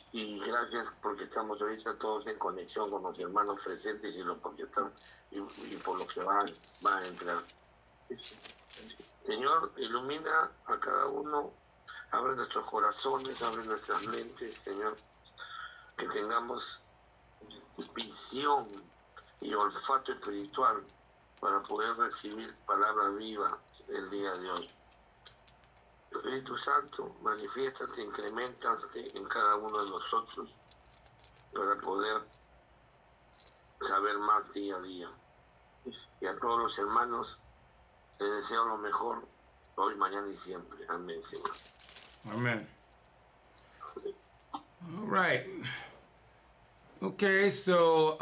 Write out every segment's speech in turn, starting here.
Y gracias porque estamos ahorita todos en conexión con los hermanos presentes y, lo, porque están, y por lo que va a entrar. Señor, ilumina a cada uno, abre nuestros corazones, abre nuestras mentes, Señor, que tengamos visión y olfato espiritual para poder recibir palabra viva el día de hoy. Espíritu Santo, manifiéstate, incrementate en cada uno de nosotros para poder saber más día a día. Y a todos los hermanos, les deseo lo mejor hoy, mañana y siempre. Amén, Señor. Amen. All right. Okay, so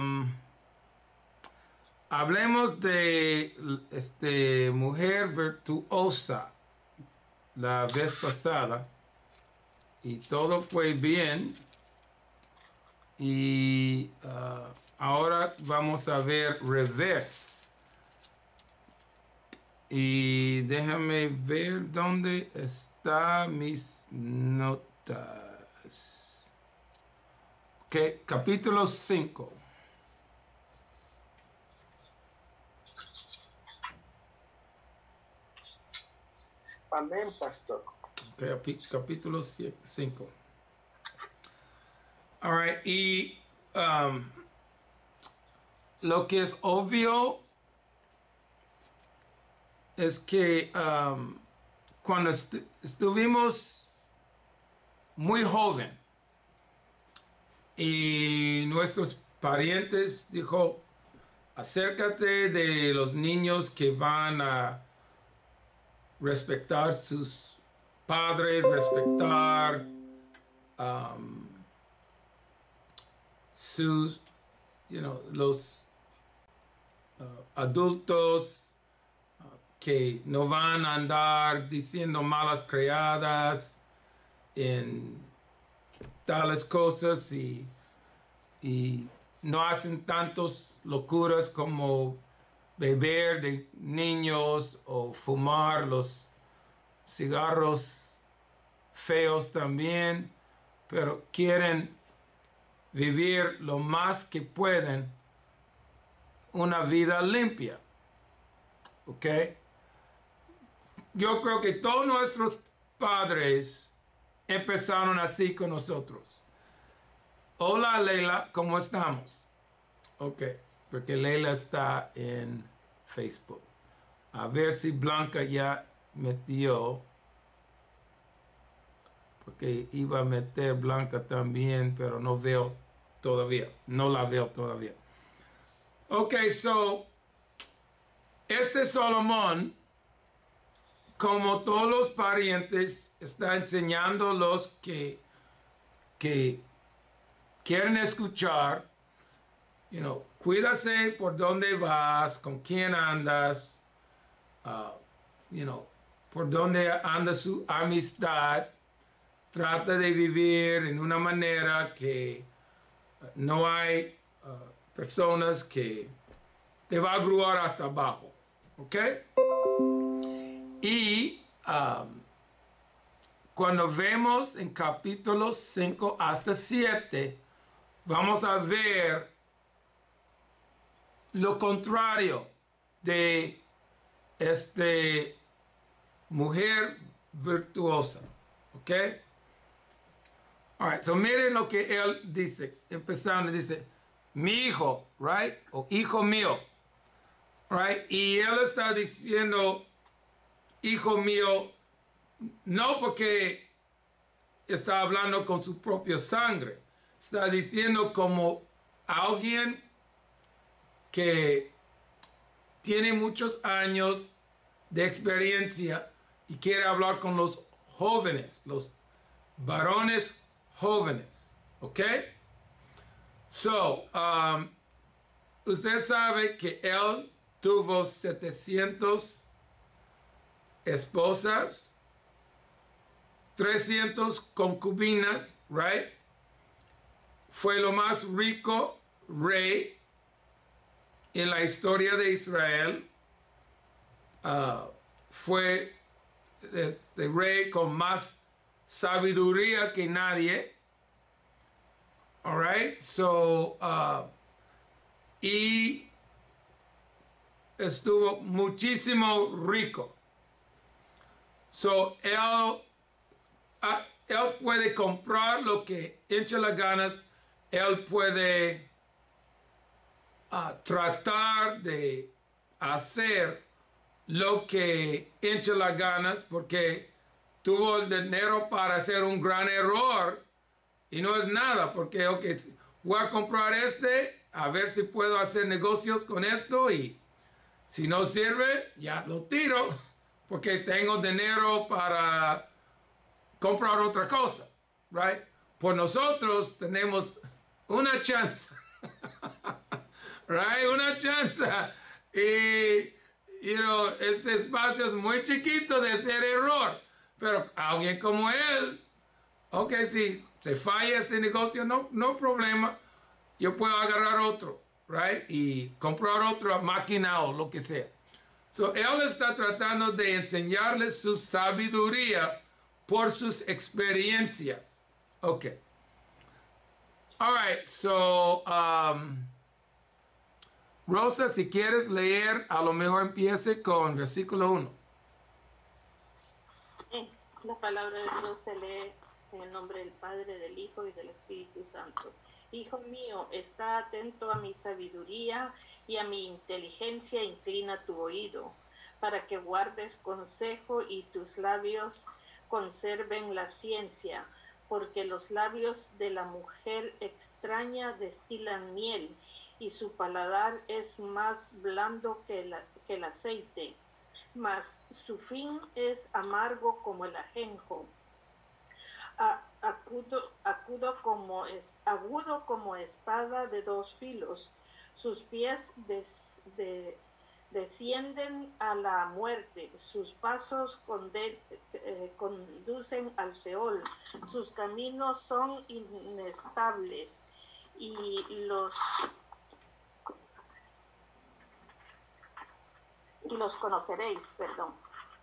hablemos de mujer virtuosa la vez pasada y todo fue bien y ahora vamos a ver revés. Y déjame ver dónde están mis notas. Okay, capítulo 5. Amén, pastor. Okay, capítulo 5. All right, y lo que es obvio es que cuando estuvimos muy joven y nuestros parientes dijo, acércate de los niños que van a respetar sus padres, respetar sus, los adultos que no van a andar diciendo malas criadas en tales cosas y no hacen tantas locuras como beber de niños o fumar los cigarros feos también, pero quieren vivir lo más que pueden una vida limpia. ¿Ok? Yo creo que todos nuestros padres empezaron así con nosotros. Hola Leila, ¿cómo estamos? Ok, porque Leila está en Facebook. A ver si Blanca ya metió. Porque iba a meter Blanca también, pero no veo todavía. No la veo todavía. Ok, so, Solomón, como todos los parientes, está enseñando a los que quieren escuchar, cuídase por dónde vas, con quién andas, por dónde anda su amistad. Trata de vivir en una manera que no hay personas que te va a gruar hasta abajo. ¿Ok? Y cuando vemos en capítulos 5 hasta 7, vamos a ver lo contrario de mujer virtuosa. ¿Ok? All right, so miren lo que él dice, empezando, dice, mi hijo, right, o hijo mío, right, y él está diciendo, hijo mío, no porque está hablando con su propia sangre, está diciendo como alguien que tiene muchos años de experiencia y quiere hablar con los jóvenes, los varones jóvenes, ¿ok? So, usted sabe que él tuvo 700 esposas, 300 concubinas, right? Fue lo más rico rey en la historia de Israel. Fue el rey con más sabiduría que nadie, All right, so, y estuvo muchísimo rico. So, él puede comprar lo que eche las ganas, él puede tratar de hacer lo que eche las ganas porque tuvo el dinero para hacer un gran error y no es nada porque okay, voy a comprar a ver si puedo hacer negocios con esto y si no sirve ya lo tiro porque tengo dinero para comprar otra cosa, right? Pues nosotros tenemos una chance, right? Una chance y este espacio es muy chiquito de hacer error, pero alguien como él, ok, si se falla este negocio, no problema, yo puedo agarrar otro, right? Y comprar otra máquina o lo que sea. So, él está tratando de enseñarles su sabiduría por sus experiencias. Ok. All right, so, Rosa, si quieres leer, a lo mejor empiece con versículo 1. La palabra de Dios se lee en el nombre del Padre, del Hijo y del Espíritu Santo. Hijo mío, está atento a mi sabiduría y a mi inteligencia, inclina tu oído, para que guardes consejo y tus labios conserven la ciencia, porque los labios de la mujer extraña destilan miel, y su paladar es más blando que el aceite, mas su fin es amargo como el ajenjo. Agudo como espada de dos filos, sus pies descienden a la muerte, sus pasos conducen al Seol, sus caminos son inestables y los conoceréis, perdón.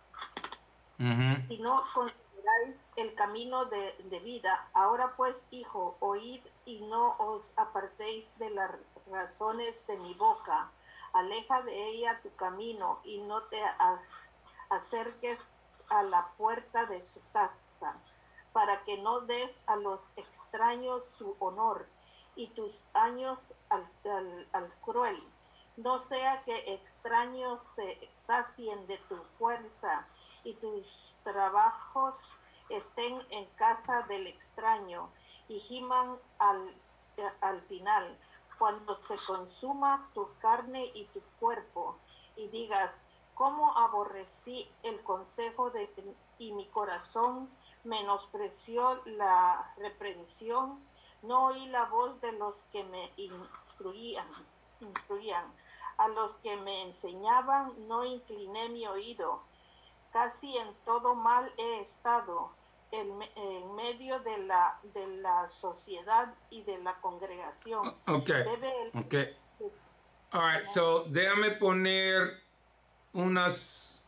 Si no consideráis el camino de vida, ahora pues, hijo, oíd y no os apartéis de las razones de mi boca. Aleja de ella tu camino y no te acerques a la puerta de su casa, para que no des a los extraños su honor y tus años al cruel. No sea que extraños se sacien de tu fuerza y tus trabajos estén en casa del extraño y giman al final, cuando se consuma tu carne y tu cuerpo, y digas, ¿cómo aborrecí el consejo y mi corazón menospreció la reprensión? No oí la voz de los que me instruían. A los que me enseñaban no incliné mi oído. Casi en todo mal he estado, en medio de la sociedad y de la congregación. Okay. All right, so déjame poner unas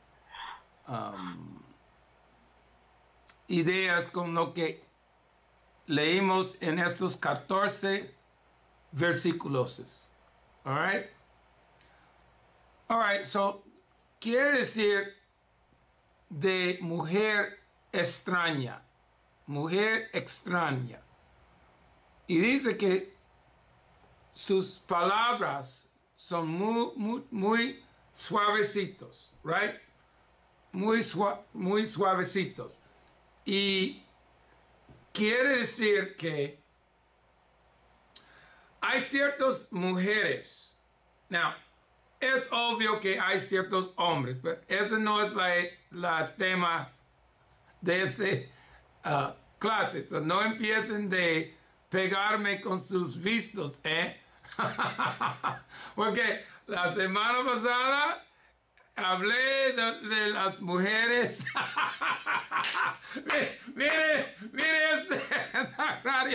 ideas con lo que leímos en estos 14 versículos. All right? All right, so quiere decir de mujer extraña. Y dice que sus palabras son muy suavecitos, right? Muy suavecitos. Y quiere decir que hay ciertas mujeres. Now, es obvio que hay ciertos hombres, pero ese no es la tema de este clase. So no empiecen de pegarme con sus vistos, ¿eh? Porque la semana pasada hablé de las mujeres. mire este radio.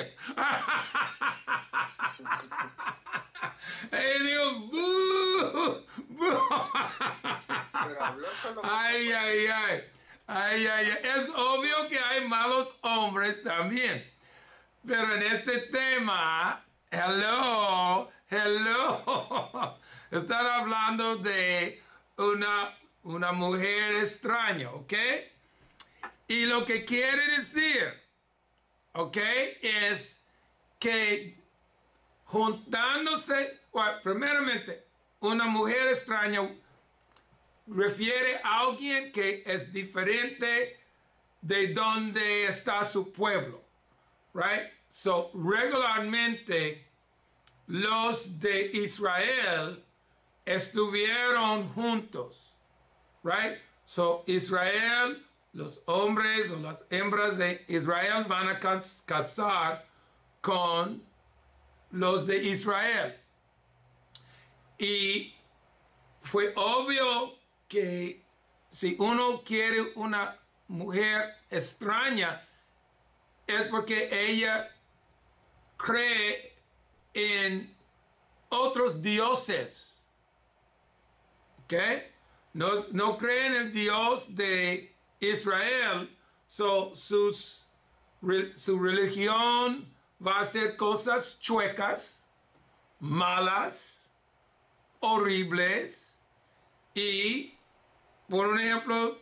Y digo, ¡bú! Ay. Es obvio que hay malos hombres también. Pero en este tema, hello, están hablando de una mujer extraña, ¿ok? Y lo que quiere decir, ¿ok? Es que juntándose, bueno, primeramente, una mujer extraña refiere a alguien que es diferente de donde está su pueblo, right? So, regularmente, los de Israel estuvieron juntos, right? So, Israel, los hombres o las hembras de Israel van a casar con los de Israel. Y fue obvio que si uno quiere una mujer extraña, es porque ella cree en otros dioses. ¿Ok? No cree en el Dios de Israel. So, su religión va a hacer cosas chuecas, malas, horribles. Y, por un ejemplo,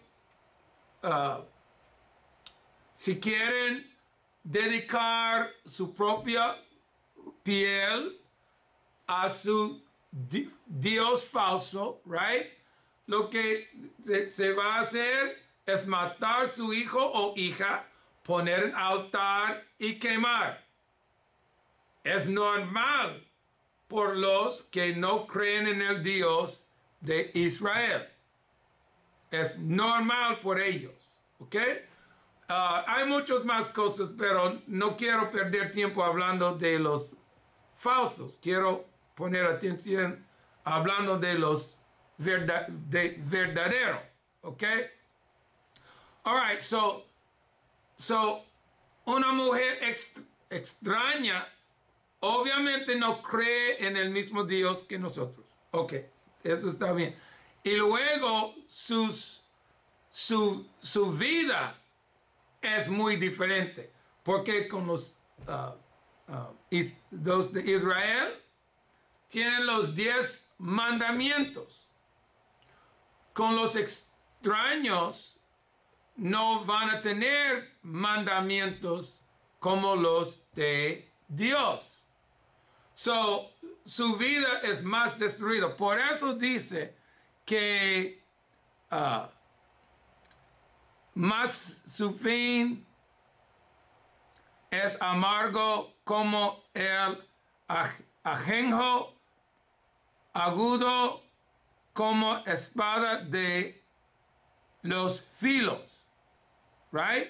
si quieren dedicar su propia piel a su Dios falso, right? Lo que se va a hacer es matar a su hijo o hija, poner en altar y quemar. Es normal por los que no creen en el Dios de Israel. Es normal por ellos, ¿ok? Hay muchas más cosas, pero no quiero perder tiempo hablando de los falsos. Quiero poner atención hablando de los verdaderos, ¿ok? All right, so una mujer extraña obviamente no cree en el mismo Dios que nosotros. Ok, eso está bien. Y luego su vida es muy diferente, porque con los de Israel tienen los 10 mandamientos. Con los extraños no van a tener mandamientos como los de Dios. So, su vida es más destruida. Por eso dice que más su fin es amargo como el ajenjo, agudo como espada de los filos. Right?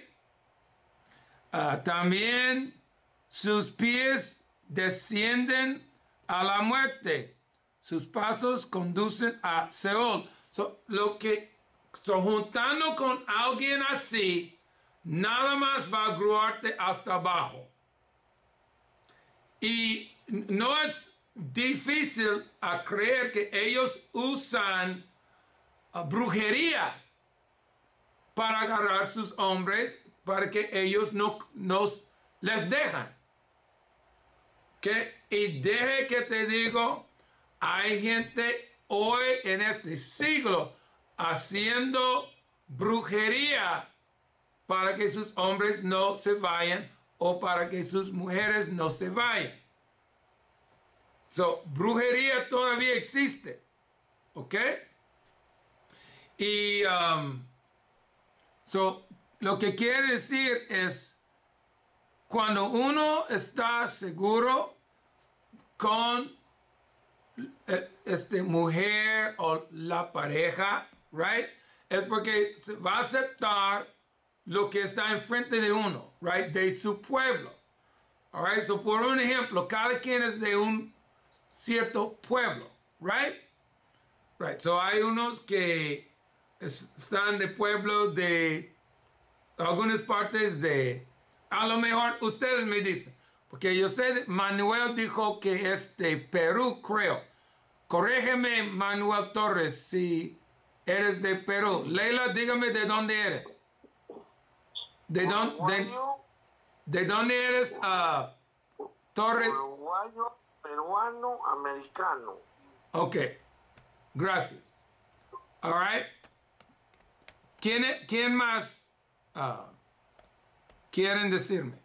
También sus pies descienden a la muerte. Sus pasos conducen a Seol. Juntando con alguien así, nada más va a gruarte hasta abajo. Y no es difícil a creer que ellos usan brujería para agarrar sus hombres para que ellos no les dejan. Y deje que te digo, hay gente hoy en este siglo haciendo brujería para que sus hombres no se vayan o para que sus mujeres no se vayan. Brujería todavía existe. ¿Ok? Y lo que quiere decir es, cuando uno está seguro con mujer o la pareja, right? Es porque va a aceptar lo que está enfrente de uno, right? De su pueblo. All right? So, por un ejemplo, cada quien es de un cierto pueblo, right? Right. So, hay unos que están de pueblo de algunas partes de, a lo mejor ustedes me dicen, porque yo sé, Manuel dijo que es de Perú, creo. Corrégeme, Manuel Torres, si eres de Perú. Leila, dígame de dónde eres. ¿De dónde? ¿De dónde eres, Torres? Uruguayo, peruano, americano. Ok, gracias. All right. ¿Quién más quieren decirme?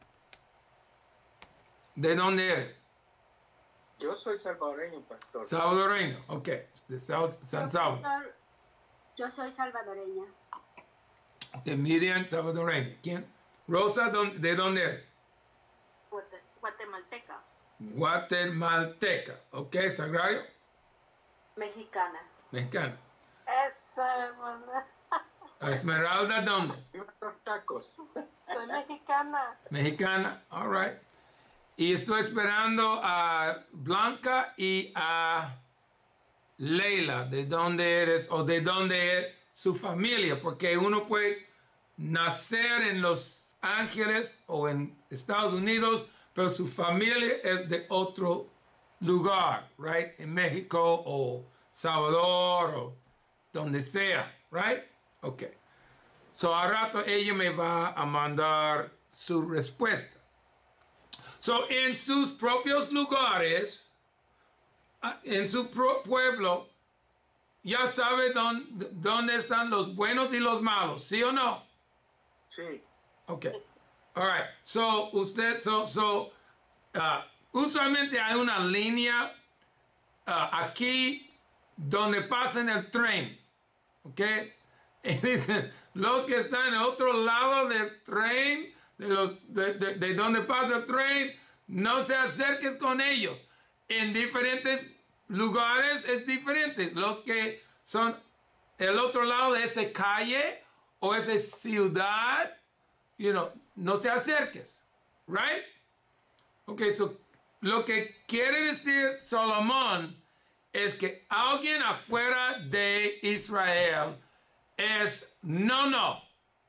¿De dónde eres? Yo soy salvadoreño, pastor. Salvadoreño, ok. De San Salvador. Pastor, yo soy salvadoreña. Ok, Miriam, salvadoreña. ¿Quién? Rosa, ¿de dónde eres? Guatemalteca. Guatemalteca. Ok, Sagrario. Mexicana. Mexicano. Hermana. Esmeralda, ¿dónde? Los tacos. Soy mexicana. Mexicana, all right. Y estoy esperando a Blanca y a Leila, ¿de dónde eres o de dónde es su familia? Porque uno puede nacer en Los Ángeles o en Estados Unidos, pero su familia es de otro lugar, right? En México o Salvador o donde sea, right? Ok. So, al rato ella me va a mandar su respuesta. So, en sus propios lugares, en su pueblo, ya sabe dónde están los buenos y los malos, ¿sí o no? Sí. Ok. All right. So, usualmente hay una línea aquí donde pasa en el tren, ¿ok? Y dicen, los que están en otro lado del tren, de donde pasa el tren, no se acerques con ellos. En diferentes lugares es diferente. Los que son el otro lado de esa calle o esa ciudad, no se acerques, right? Ok, so lo que quiere decir Salomón es que alguien afuera de Israel es no,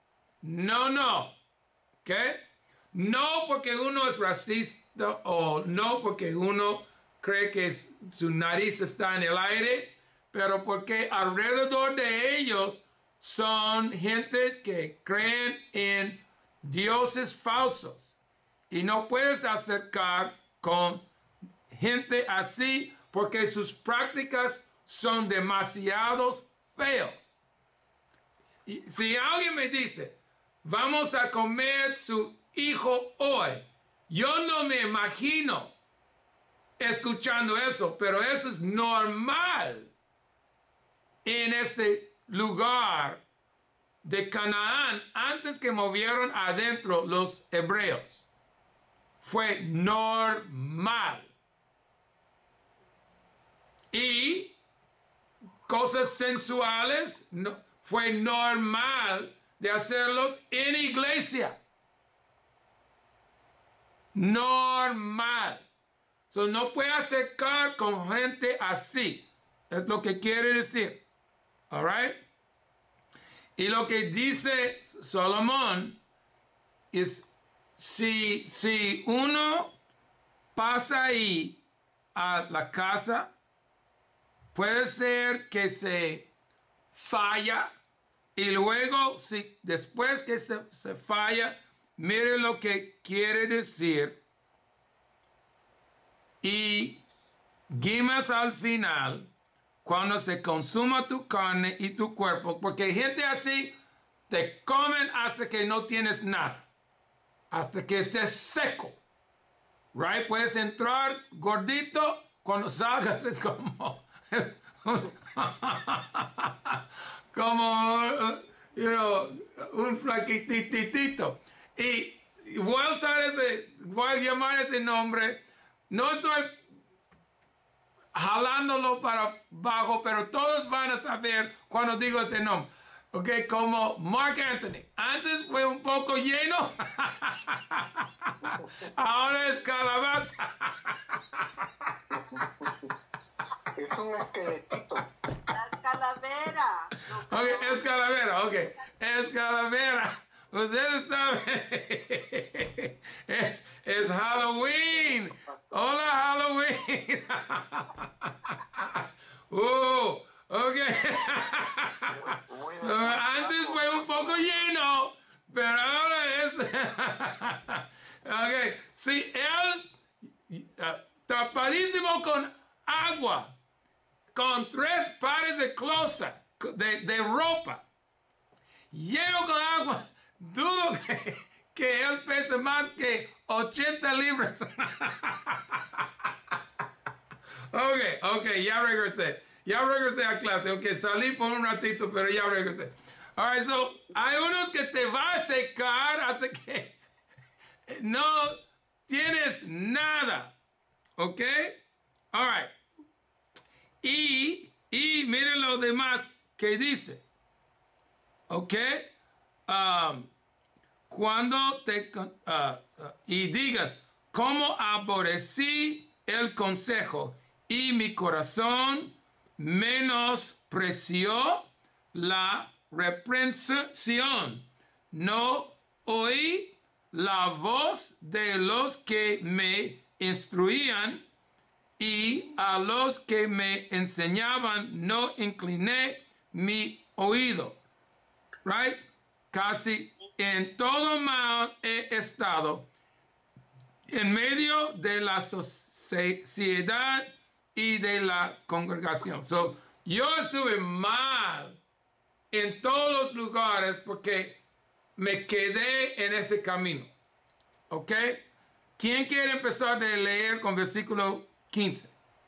¿ok? No porque uno es racista o no porque uno cree que su nariz está en el aire, pero porque alrededor de ellos son gente que creen en dioses falsos y no puedes acercar con gente así porque sus prácticas son demasiado feos. Y si alguien me dice, vamos a comer su hijo hoy, yo no me imagino escuchando eso, pero eso es normal en este lugar de Canaán antes que movieron adentro los hebreos. Fue normal. Y cosas sensuales fue normal de hacerlos en iglesia. Normal. So, no puede acercar con gente así. Es lo que quiere decir. All right? Y lo que dice Salomón es, si uno pasa ahí a la casa, puede ser que se falla y luego, después que se falla, mire lo que quiere decir. Y gimas al final, cuando se consuma tu carne y tu cuerpo, porque hay gente así, te comen hasta que no tienes nada, hasta que estés seco. Right? Puedes entrar gordito, cuando salgas es como un flaquititito. Y voy a llamar ese nombre. No estoy jalándolo para abajo, pero todos van a saber cuando digo ese nombre. Ok, como Mark Anthony. Antes fue un poco lleno. Ahora es calabaza. Es un esqueletito. La calavera. Ok, es calavera, ok. Es calavera. Ustedes saben. Es Halloween. Hola, Halloween. Ok. Antes fue un poco lleno, pero ahora si él tapadísimo con agua, con 3 pares de closas, de ropa, lleno con agua, dudo que él pese más que 80 libras. Ok, ya regresé. Ya regresé a clase. Ok, salí por un ratito, pero ya regresé. All right, so, hay unos que te va a secar hasta que no tienes nada. Ok? All right. Y miren lo demás que dice. Ok? Cuando te... y digas, ¿cómo aborrecí el consejo y mi corazón menospreció la reprensión? No oí la voz de los que me instruían y a los que me enseñaban no incliné mi oído. Right? Casi en todo mal he estado en medio de la sociedad y de la congregación. So, yo estuve mal en todos los lugares porque me quedé en ese camino. ¿Ok? ¿Quién quiere empezar de leer con versículo 15?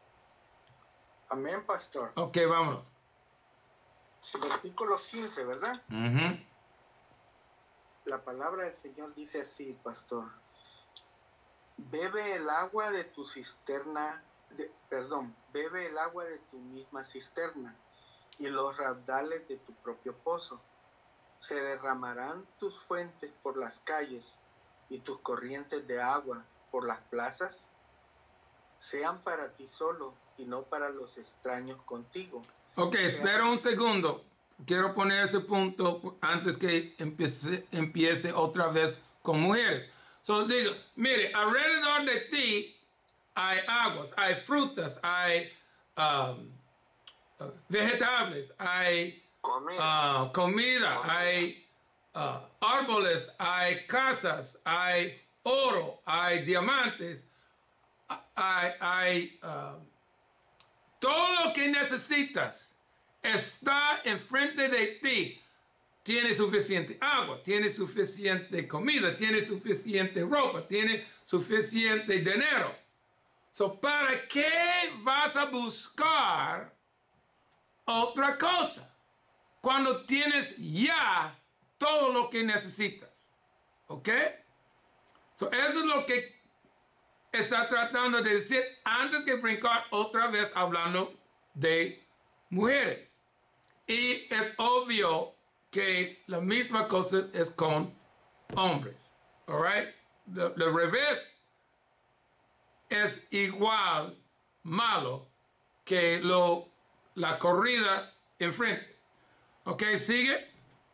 Amén, pastor. Ok, vámonos. Versículo 15, ¿verdad? Uh-huh. La palabra del Señor dice así, pastor. Bebe el agua de tu cisterna, bebe el agua de tu misma cisterna y los raudales de tu propio pozo. Se derramarán tus fuentes por las calles y tus corrientes de agua por las plazas. Sean para ti solo y no para los extraños contigo. Ok, espera un segundo. Quiero poner ese punto antes que empiece otra vez con mujeres. So digo, mire, alrededor de ti hay aguas, hay frutas, hay vegetales, hay comida, hay árboles, hay casas, hay oro, hay diamantes, hay todo lo que necesitas está enfrente de ti. Tiene suficiente agua, tiene suficiente comida, tiene suficiente ropa, tiene suficiente dinero. So, ¿para qué vas a buscar otra cosa cuando tienes ya todo lo que necesitas? ¿Ok? So, eso es lo que está tratando de decir antes que brincar otra vez hablando de mujeres. Y es obvio que la misma cosa es con hombres. All right? Lo revés es igual malo que la corrida enfrente. Ok, sigue.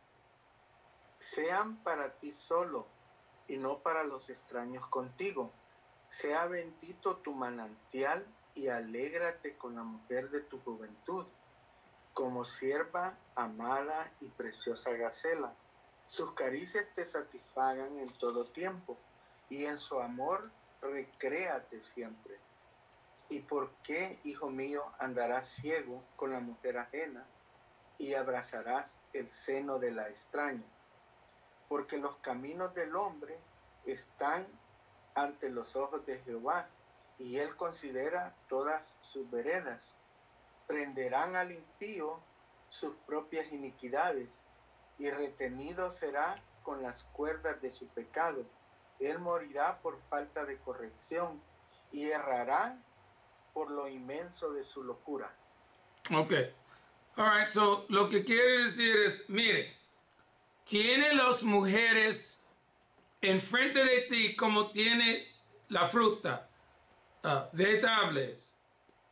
Sean para ti solo y no para los extraños contigo. Sea bendito tu manantial y alégrate con la mujer de tu juventud, como sierva amada y preciosa gacela. Sus caricias te satisfagan en todo tiempo, y en su amor recréate siempre. ¿Y por qué, hijo mío, andarás ciego con la mujer ajena y abrazarás el seno de la extraña? Porque los caminos del hombre están ante los ojos de Jehová, y él considera todas sus veredas. Prenderán al impío sus propias iniquidades, y retenido será con las cuerdas de su pecado. Él morirá por falta de corrección, y errará por lo inmenso de su locura. Ok. All right, so lo que quiere decir es, mire, tiene las mujeres enfrente de ti como tiene la fruta, vegetables,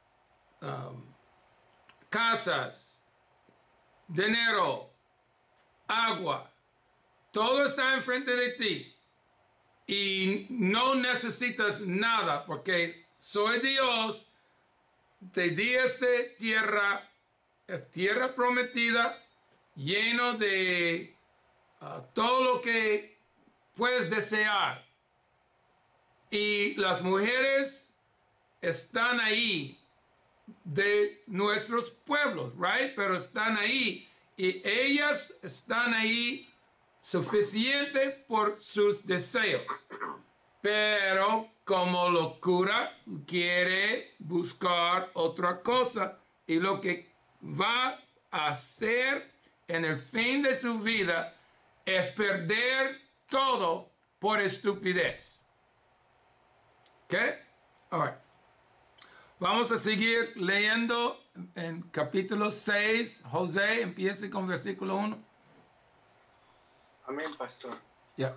casas, dinero, agua, todo está enfrente de ti y no necesitas nada porque soy Dios, te di esta tierra, es tierra prometida, lleno de todo lo que puedes desear. Y las mujeres están ahí de nuestros pueblos, right? Pero están ahí y ellas están ahí suficiente por sus deseos. Pero como locura quiere buscar otra cosa y lo que va a hacer en el fin de su vida es perder todo por estupidez. ¿Ok? All right. Vamos a seguir leyendo en capítulo 6. José, empiece con versículo 1. Amén, pastor. Ya.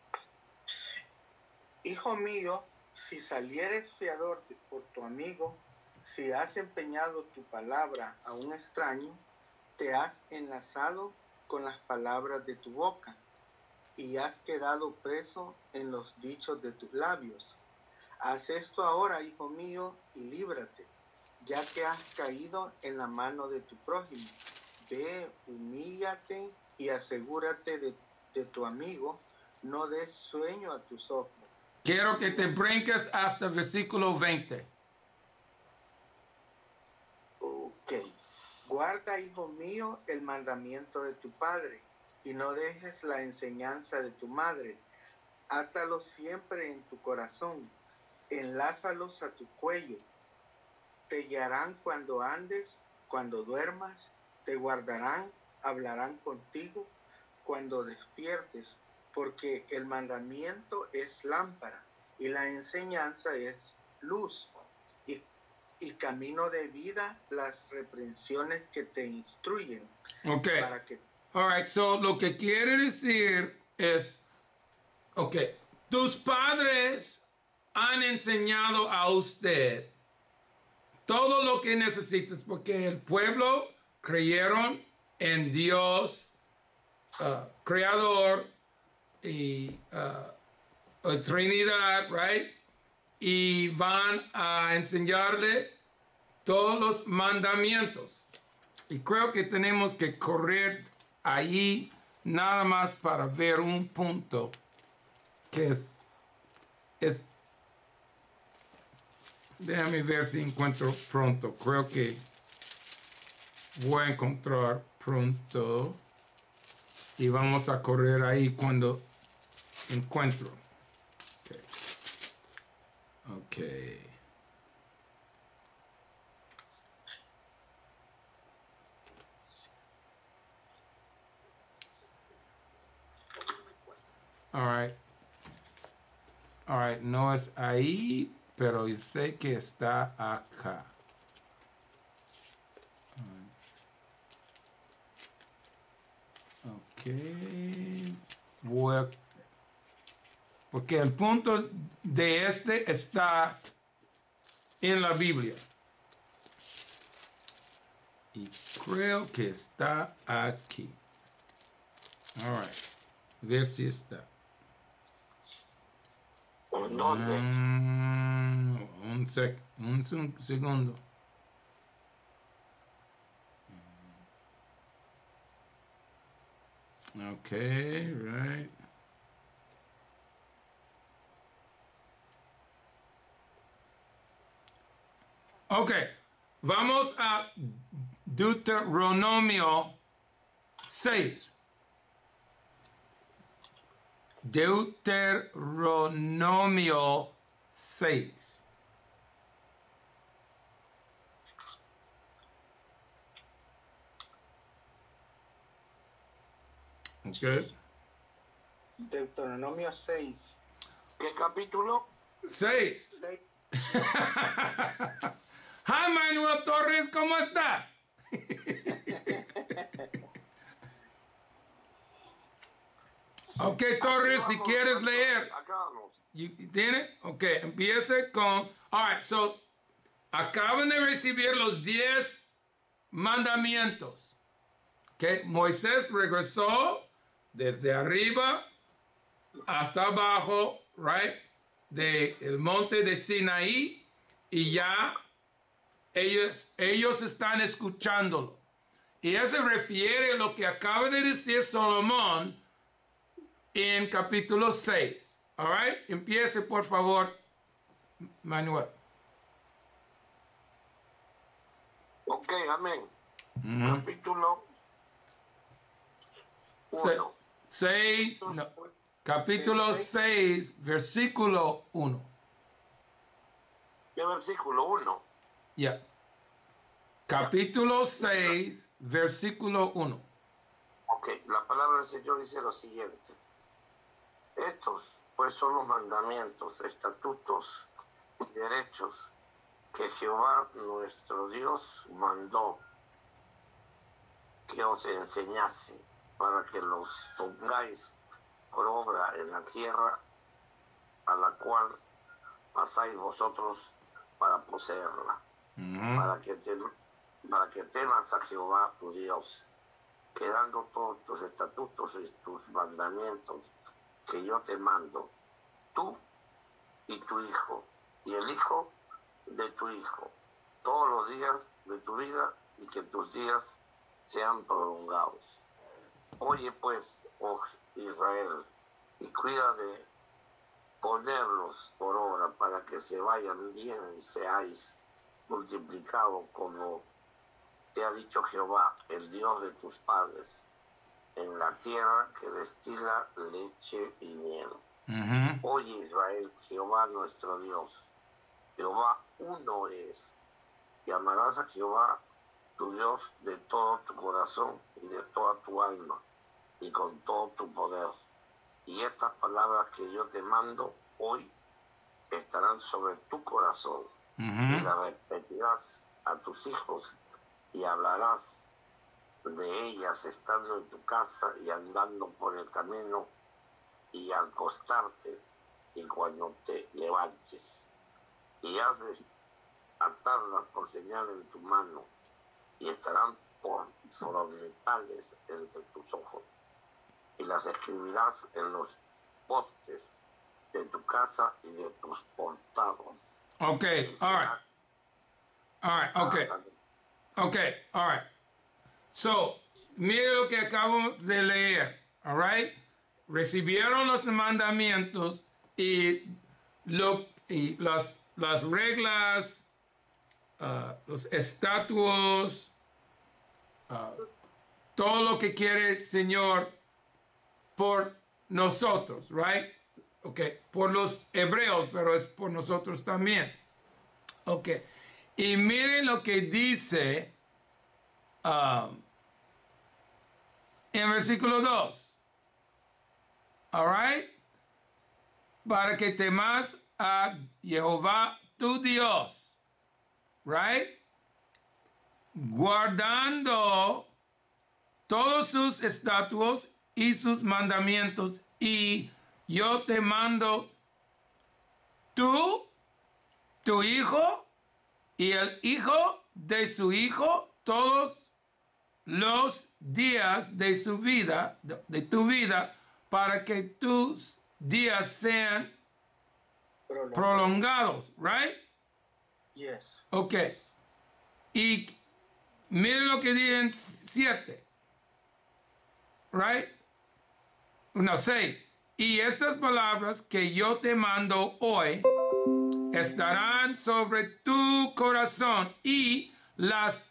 Hijo mío, si salieres fiador por tu amigo, si has empeñado tu palabra a un extraño, te has enlazado con las palabras de tu boca y has quedado preso en los dichos de tus labios. Haz esto ahora, hijo mío, y líbrate, ya que has caído en la mano de tu prójimo. Ve, humíllate y asegúrate de tu amigo, no des sueño a tus ojos. Quiero que te brinques hasta el versículo 20. Ok. Guarda, hijo mío, el mandamiento de tu padre y no dejes la enseñanza de tu madre. Átalos siempre en tu corazón, enlázalos a tu cuello. Te guiarán cuando andes, cuando duermas, te guardarán, hablarán contigo cuando despiertes, porque el mandamiento es lámpara y la enseñanza es luz y camino de vida las reprensiones que te instruyen. Ok. Para que... All right, so lo que quiere decir es, ok, tus padres han enseñado a usted todo lo que necesitas, porque el pueblo creyeron en Dios, creador y Trinidad, right? Y van a enseñarle todos los mandamientos. Y creo que tenemos que correr ahí nada más para ver un punto que es déjame ver si encuentro pronto. Creo que voy a encontrar pronto y vamos a correr ahí cuando encuentro. Okay. All right. All right, no es ahí, pero yo sé que está acá. Ok. Porque el punto de este está en la Biblia. Y creo que está aquí. All right. Ver si está. ¿Dónde? Un segundo. Okay, right. Okay, vamos a Deuteronomio 6. Deuteronomio 6. Okay. Deuteronomio 6. ¿Qué capítulo? 6. 6. Hi, Manuel Torres, ¿cómo está? Ok, Torres, si quieres leer. ¿Tiene? Ok, empiece con... All right, so, acaban de recibir los 10 mandamientos. Ok, Moisés regresó desde arriba hasta abajo, right, del monte de Sinaí, y ya ellos están escuchándolo. Y eso refiere a lo que acaba de decir Salomón en capítulo 6. All right, empiece por favor Manuel. Ok, amén. Ujú. Capítulo Se- 1. 6, no, capítulo 6, versículo 1. ¿Qué versículo? 1. Ya. Capítulo 6, versículo 1. Ok, la palabra del Señor dice lo siguiente. Estos, pues, son los mandamientos, estatutos y derechos que Jehová nuestro Dios mandó que os enseñase para que los pongáis por obra en la tierra a la cual pasáis vosotros para poseerla, para que temas a Jehová tu Dios, quedando todos tus estatutos y tus mandamientos que yo te mando, tú y tu hijo, y el hijo de tu hijo, todos los días de tu vida, y que tus días sean prolongados. Oye pues, oh Israel, y cuida de ponerlos por obra para que se vayan bien y seáis multiplicados como te ha dicho Jehová, el Dios de tus padres, en la tierra que destila leche y miel. Oye Israel, Jehová nuestro Dios, Jehová uno es, y amarás a Jehová tu Dios de todo tu corazón y de toda tu alma y con todo tu poder. Y estas palabras que yo te mando hoy estarán sobre tu corazón y las repetirás a tus hijos y hablarás de ellas estando en tu casa y andando por el camino y al acostarte y cuando te levantes. Y has de atarlas por señal en tu mano y estarán por frontales entre tus ojos. Y las escribirás en los postes de tu casa y de tus portados. Okay, all right. All right, okay. Okay, all right. So, mire lo que acabo de leer, all right? Recibieron los mandamientos y las reglas, los estatutos, todo lo que quiere el Señor por nosotros, right? Okay, por los hebreos, pero es por nosotros también. Okay, y miren lo que dice en versículo 2. All right? Para que temas a Jehová tu Dios. Right? Guardando todos sus estatutos y sus mandamientos, y yo te mando tú, tu hijo y el hijo de su hijo todos los días de su vida, de tu vida, para que tus días sean prolongados, right? Yes. Okay. Y miren lo que dice en 7. Right? 6. Y estas palabras que yo te mando hoy estarán sobre tu corazón y las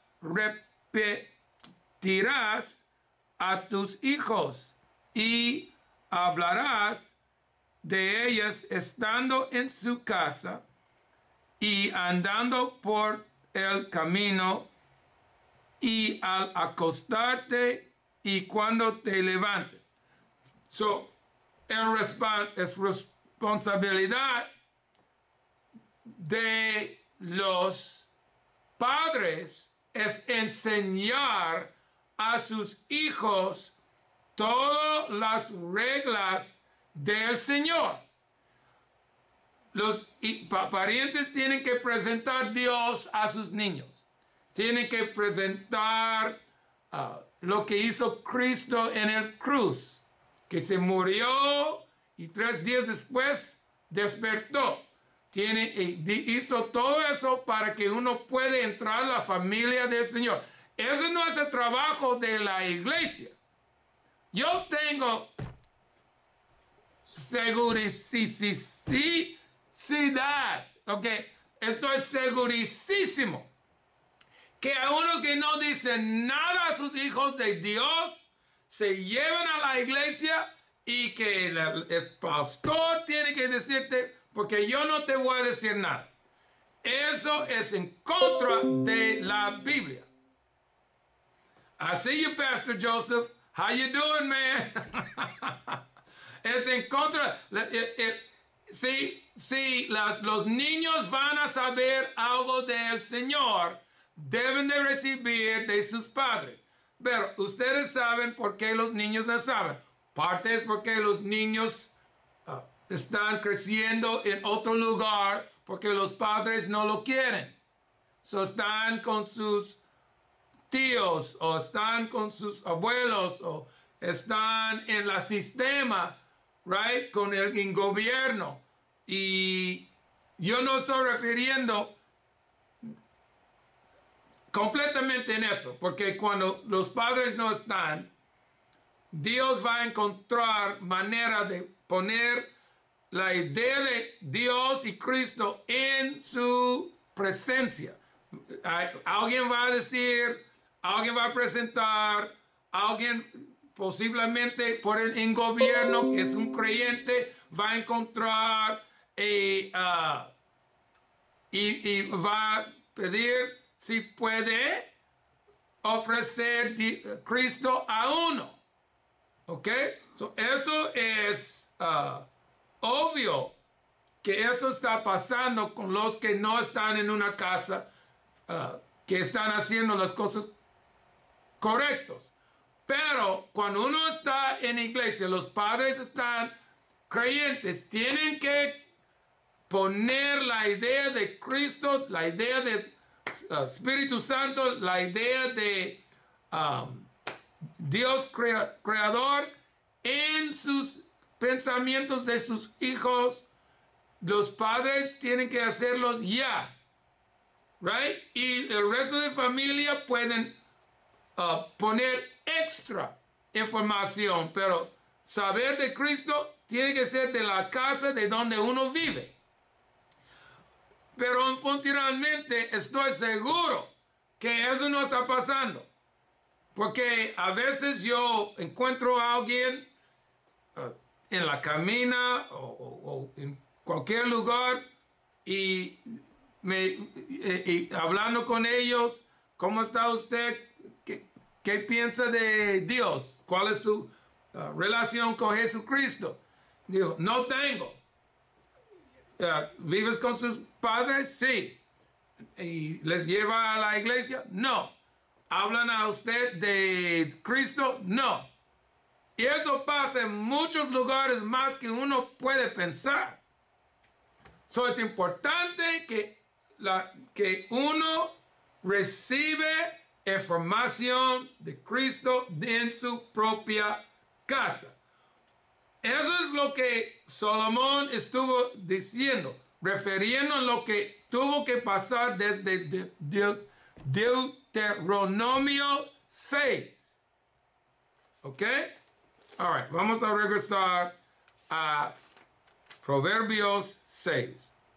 repetirás a tus hijos y hablarás de ellas estando en su casa y andando por el camino y al acostarte y cuando te levantes. So, es responsabilidad de los padres es enseñar a sus hijos todas las reglas del Señor. Los parientes tienen que presentar a Dios a sus niños. Tienen que presentar lo que hizo Cristo en el cruz, que se murió y 3 días después despertó. Hizo todo eso para que uno pueda entrar a la familia del Señor. Ese no es el trabajo de la iglesia. Yo tengo seguridad, ok, estoy segurísimo que a uno que no dice nada a sus hijos de Dios, se llevan a la iglesia y que el pastor tiene que decirte, porque yo no te voy a decir nada. Eso es en contra de la Biblia. I see you, Pastor Joseph. How you doing, man? Es en contra. Si los niños van a saber algo del Señor, deben de recibir de sus padres. Pero ustedes saben por qué los niños no saben. Parte es porque los niños están creciendo en otro lugar porque los padres no lo quieren. So están con sus tíos o están con sus abuelos o están en el sistema, right, con el gobierno. Y yo no estoy refiriendo completamente en eso, porque cuando los padres no están, Dios va a encontrar manera de poner la idea de Dios y Cristo en su presencia. Alguien va a decir, alguien va a presentar, alguien posiblemente por el gobierno que es un creyente va a encontrar y va a pedir si puede ofrecer Cristo a uno. ¿Ok? So, eso es obvio que eso está pasando con los que no están en una casa, que están haciendo las cosas correctas. Pero cuando uno está en iglesia, los padres están creyentes, tienen que poner la idea de Cristo, la idea de Espíritu Santo, la idea de Dios creador en sus pensamientos de sus hijos. Los padres tienen que hacerlos ya, right? Y el resto de familia pueden poner extra información, pero saber de Cristo tiene que ser de la casa de donde uno vive. Pero funcionalmente estoy seguro que eso no está pasando. Porque a veces yo encuentro a alguien en la camina o en cualquier lugar y hablando con ellos, ¿cómo está usted? ¿Qué piensa de Dios? ¿Cuál es su relación con Jesucristo? Digo, no tengo. ¿Vives con sus padres? Sí. ¿Y les lleva a la iglesia? No. ¿Hablan a usted de Cristo? No. Y eso pasa en muchos lugares más que uno puede pensar. So es importante que uno recibe información de Cristo en su propia casa. Eso es lo que Salomón estuvo diciendo, refiriendo a lo que tuvo que pasar desde Deuteronomio 6. ¿Ok? All right, vamos a regresar a Proverbios 6.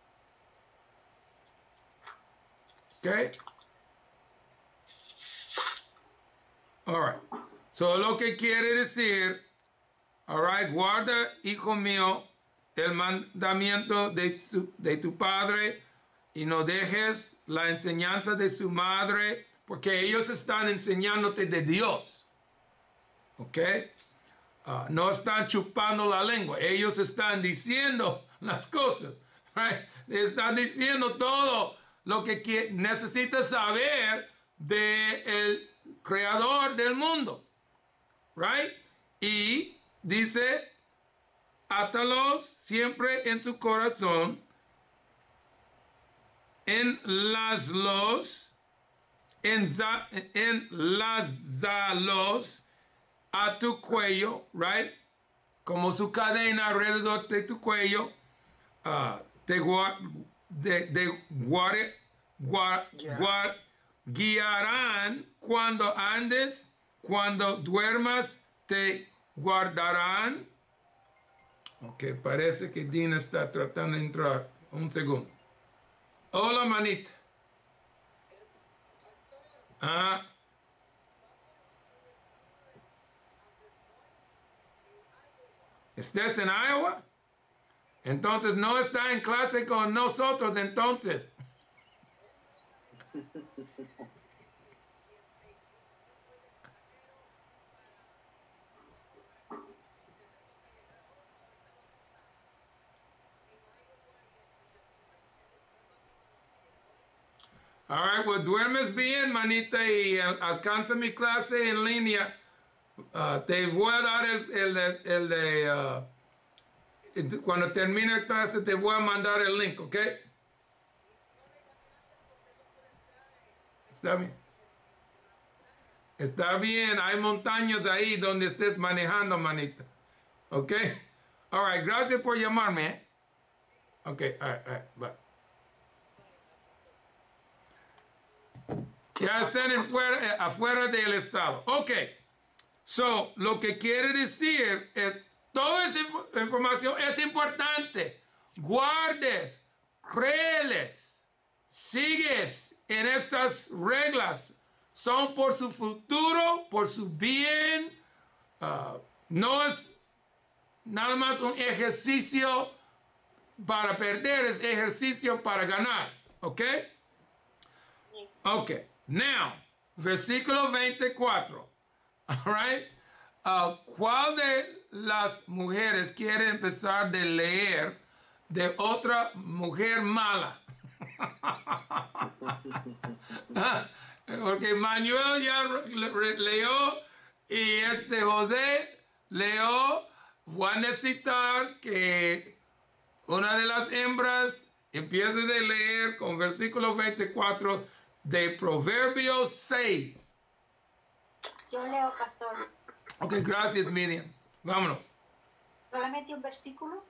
¿Ok? All right. So lo que quiere decir, all right, guarda, hijo mío, el mandamiento de tu padre y no dejes la enseñanza de su madre, porque ellos están enseñándote de Dios. ¿Ok? No están chupando la lengua. Ellos están diciendo las cosas. Right? Están diciendo todo lo que necesitas saber del creador del mundo. Right? Y dice, átalos siempre en tu corazón, enlázalos a tu cuello, right? Como su cadena alrededor de tu cuello, guiarán cuando andes, cuando duermas te guardarán. Ok, parece que Dina está tratando de entrar. Un segundo. Hola, manita. Ah. ¿Estás en Iowa? Entonces no está en clase con nosotros, entonces. All right, well, duermes bien, manita, y alcanza mi clase en línea. Te voy a dar el de... cuando termine el clase te voy a mandar el link, ¿ok? Está bien. Está bien, hay montañas ahí donde estés manejando, manita. ¿Ok? All right, gracias por llamarme, ¿eh? Ok, all right, bye. Ya están afuera del estado. Ok. So, lo que quiere decir es, toda esa información es importante. Guardes, créeles, sigues en estas reglas. Son por su futuro, por su bien. No es nada más un ejercicio para perder, es ejercicio para ganar. ¿Ok? Ok. Now, versículo 24. All right. ¿Cuál de las mujeres quiere empezar de leer de otra mujer mala? Porque Manuel ya leyó y José leyó. Voy a necesitar que una de las hembras empiece de leer con versículo 24 de Proverbios 6. Yo leo, pastor. Ok, gracias, Miriam. Vámonos. ¿Solamente un versículo?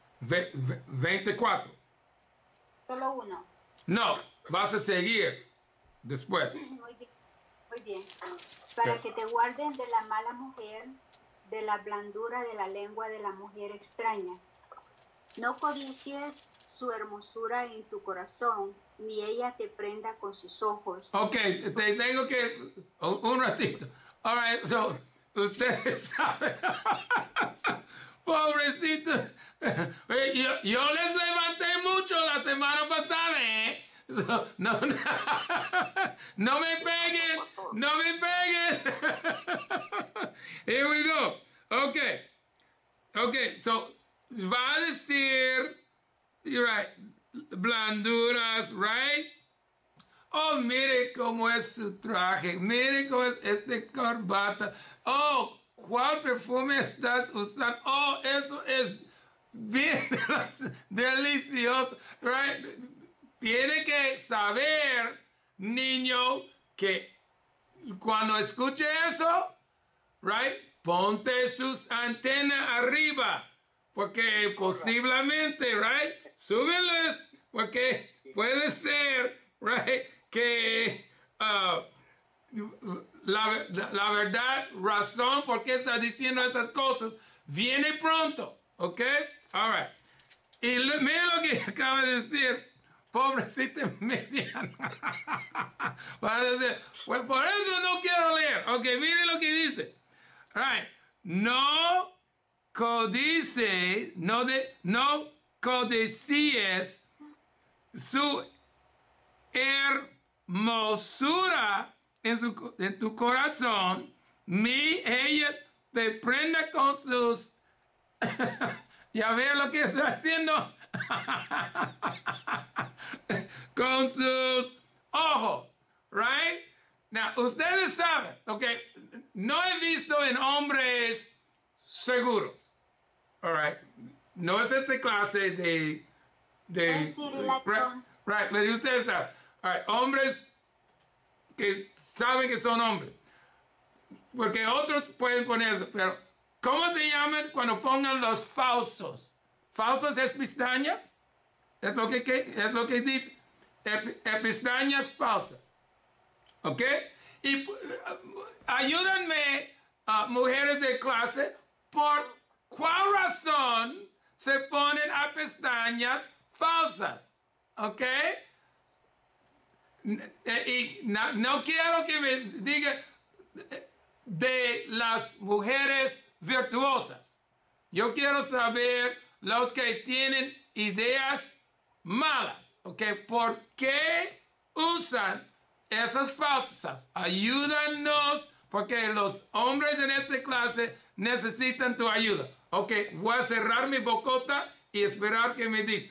24. Solo uno. No, vas a seguir después. Muy bien. Muy bien. Para que te guarden de la mala mujer, de la blandura de la lengua de la mujer extraña. No codicies su hermosura en tu corazón, ni ella te prenda con sus ojos. Ok, te tengo que... Un ratito. All right, so, ustedes saben. Pobrecito. Yo les levanté mucho la semana pasada, ¿eh? So, no me peguen. No me peguen. Here we go. Ok, so, va a decir... You're right. Blanduras, right? Oh, mire cómo es su traje. Mire cómo es este corbata. Oh, ¿cuál perfume estás usando? Oh, eso es bien delicioso, right? Tiene que saber, niño, que cuando escuche eso, right? Ponte sus antenas arriba. Porque posiblemente, right? Súbeles, porque puede ser, right, que la verdad, razón por qué está diciendo esas cosas, viene pronto, ¿ok? All right. Y mira lo que acaba de decir, pobrecita mediana. Va a decir, pues por eso no quiero leer. Ok, mire lo que dice. All right. No codicies su hermosura en tu corazón, ni ella te prenda con sus... ya veo lo que estoy haciendo. Con sus ojos, right? Now, ustedes saben, ok, no he visto en hombres seguros. All right. No es esta clase de right, pero ustedes saben. All right. Hombres que saben que son hombres. Porque otros pueden poner, pero ¿cómo se llaman cuando pongan los falsos? ¿Falsos es pestañas? Es lo que dice. Pestañas falsas. ¿Ok? Y ayúdenme, mujeres de clase, ¿por cuál razón se ponen a pestañas falsas? ¿Ok? y no quiero que me diga de las mujeres virtuosas. Yo quiero saber los que tienen ideas malas, ¿ok? ¿Por qué usan esas falsas? Ayúdanos, porque los hombres en esta clase necesitan tu ayuda. Ok, voy a cerrar mi bocota y esperar que me dicen.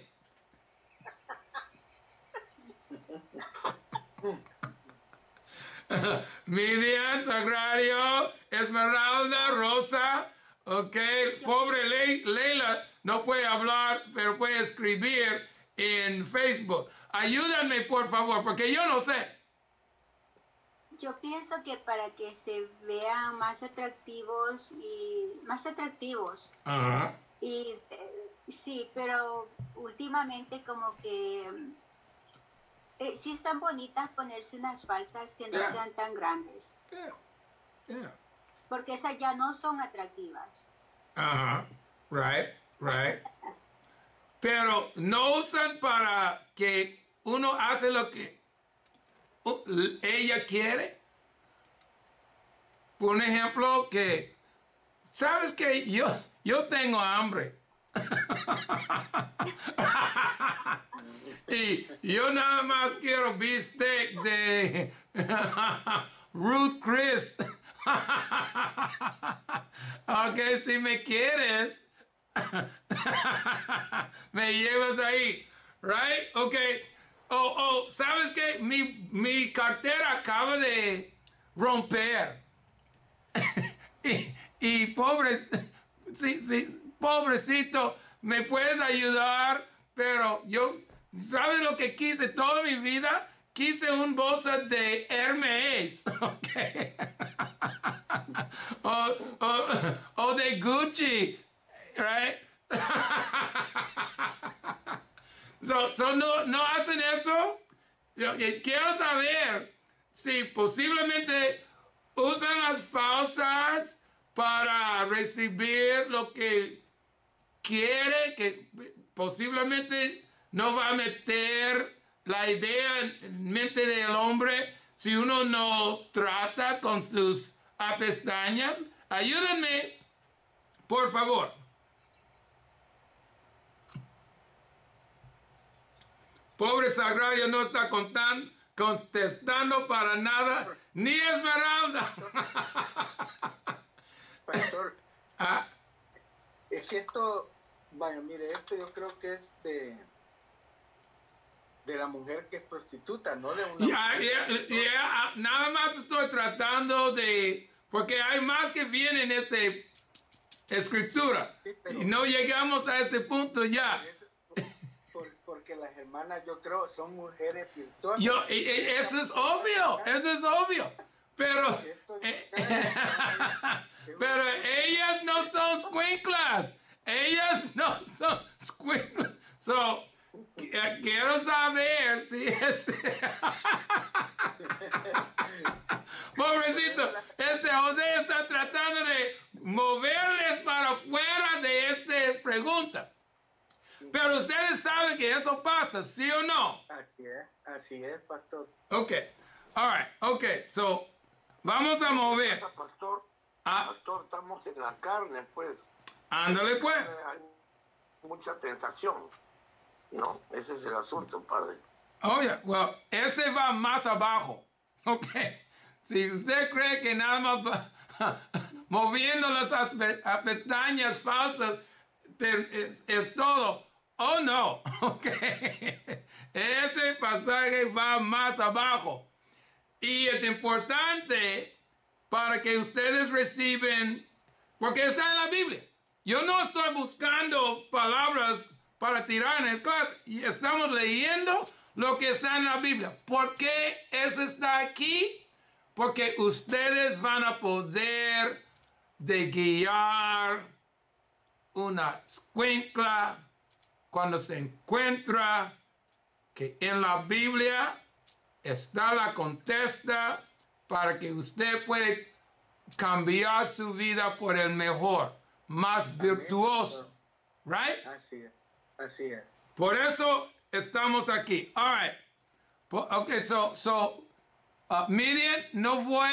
Midian, Sagrario, Esmeralda, Rosa, ok, pobre Leila no puede hablar, pero puede escribir en Facebook. Ayúdame, por favor, porque yo no sé. Yo pienso que para que se vean más atractivos Ajá. y sí, pero últimamente como que sí están bonitas ponerse unas falsas que no sean tan grandes, Yeah. porque esas ya no son atractivas. Ajá. Right. Pero no usan para que uno hace lo que ella quiere. Por un ejemplo, que sabes que yo tengo hambre. Y yo nada más quiero bistec de Ruth Chris. Ok, si me quieres, me llevas ahí, right? Ok. ¿Sabes qué? Mi cartera acaba de romper. y pobrecito, ¿me puedes ayudar? Pero yo, ¿sabes lo que quise toda mi vida? Quise un bolsa de Hermes, ok. o de Gucci, right? No hacen eso. Yo quiero saber si posiblemente usan las falsas para recibir lo que quiere, que posiblemente no va a meter la idea en mente del hombre si uno no trata con sus pestañas. Ayúdenme, por favor. Pobre Sagrario no está contestando para nada, ni Esmeralda. Pastor, es que esto, vaya, mire, esto yo creo que es de la mujer que es prostituta, no de una mujer. Nada más estoy tratando de, porque hay más que viene en esta escritura, Sí, pero y no llegamos a este punto ya. Porque las hermanas, yo creo, son mujeres virtuosas. Eso es obvio, pero pero ellas no son squinklas, so quiero saber si es pobrecito, José está tratando de moverles para fuera de esta pregunta. Pero ustedes saben que eso pasa, ¿sí o no? Así es, pastor. Ok, all right, ok, so vamos a mover. Pastor, pastor, estamos en la carne, pues. Ándale pues. Hay mucha tentación. No, ese es el asunto, padre. Oye, well, ese va más abajo, ok. Si usted cree que nada más va moviendo las pestañas falsas es todo. Oh, no, ok. Ese pasaje va más abajo. Y es importante para que ustedes reciben, porque está en la Biblia. Yo no estoy buscando palabras para tirar en el clase. Y estamos leyendo lo que está en la Biblia. ¿Por qué eso está aquí? Porque ustedes van a poder guiar una escuincla cuando se encuentra que en la Biblia está la contesta para que usted puede cambiar su vida por el mejor, más virtuoso. Right? Así es. Por eso estamos aquí. All right. Okay, so Miriam, no voy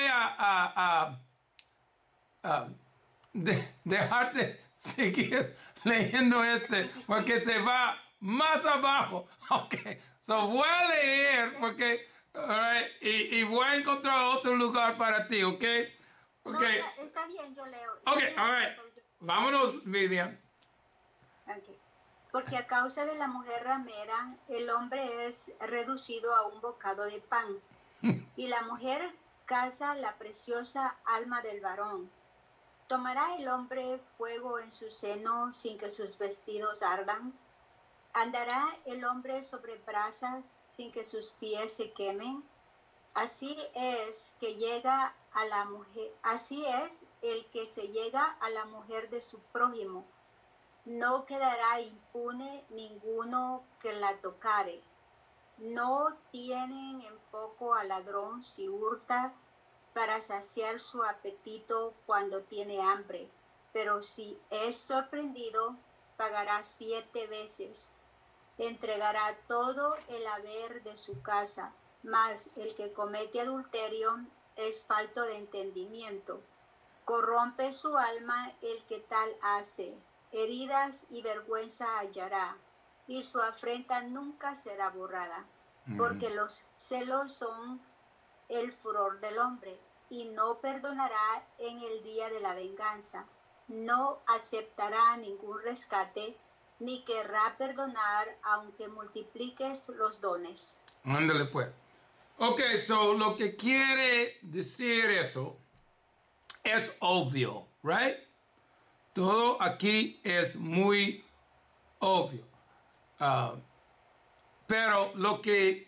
a dejar de seguir leyendo porque se va más abajo. Okay, so voy a leer porque, all right, y voy a encontrar otro lugar para ti, okay? Okay. No, está bien, yo leo. Okay, all right. Vámonos, Miriam. Okay. Porque a causa de la mujer ramera, el hombre es reducido a un bocado de pan, y la mujer caza la preciosa alma del varón. ¿Tomará el hombre fuego en su seno sin que sus vestidos ardan? ¿Andará el hombre sobre brasas sin que sus pies se quemen? Así es que llega a la mujer, así es el que se llega a la mujer de su prójimo. No quedará impune ninguno que la tocare. No tienen en poco al ladrón si hurta para saciar su apetito cuando tiene hambre, pero si es sorprendido, pagará 7 veces. Entregará todo el haber de su casa, mas el que comete adulterio es falto de entendimiento. Corrompe su alma el que tal hace. Heridas y vergüenza hallará, y su afrenta nunca será borrada, porque los celos son el furor del hombre, y no perdonará en el día de la venganza. No aceptará ningún rescate, ni querrá perdonar, aunque multipliques los dones. Ándale pues. Ok, so lo que quiere decir eso es obvio, right? Todo aquí es muy obvio. Pero lo que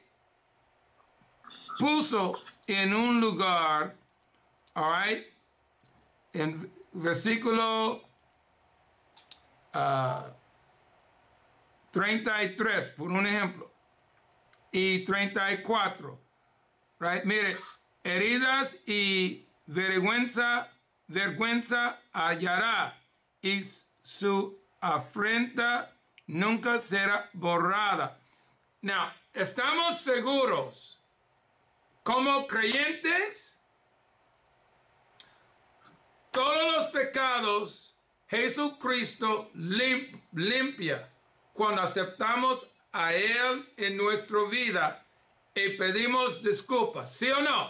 puso en un lugar, all right, en versículo 33, por un ejemplo, y 34, right, mire, heridas y vergüenza hallará, y su afrenta nunca será borrada. Now, estamos seguros, como creyentes, todos los pecados Jesucristo limpia cuando aceptamos a Él en nuestra vida y pedimos disculpas, ¿sí o no?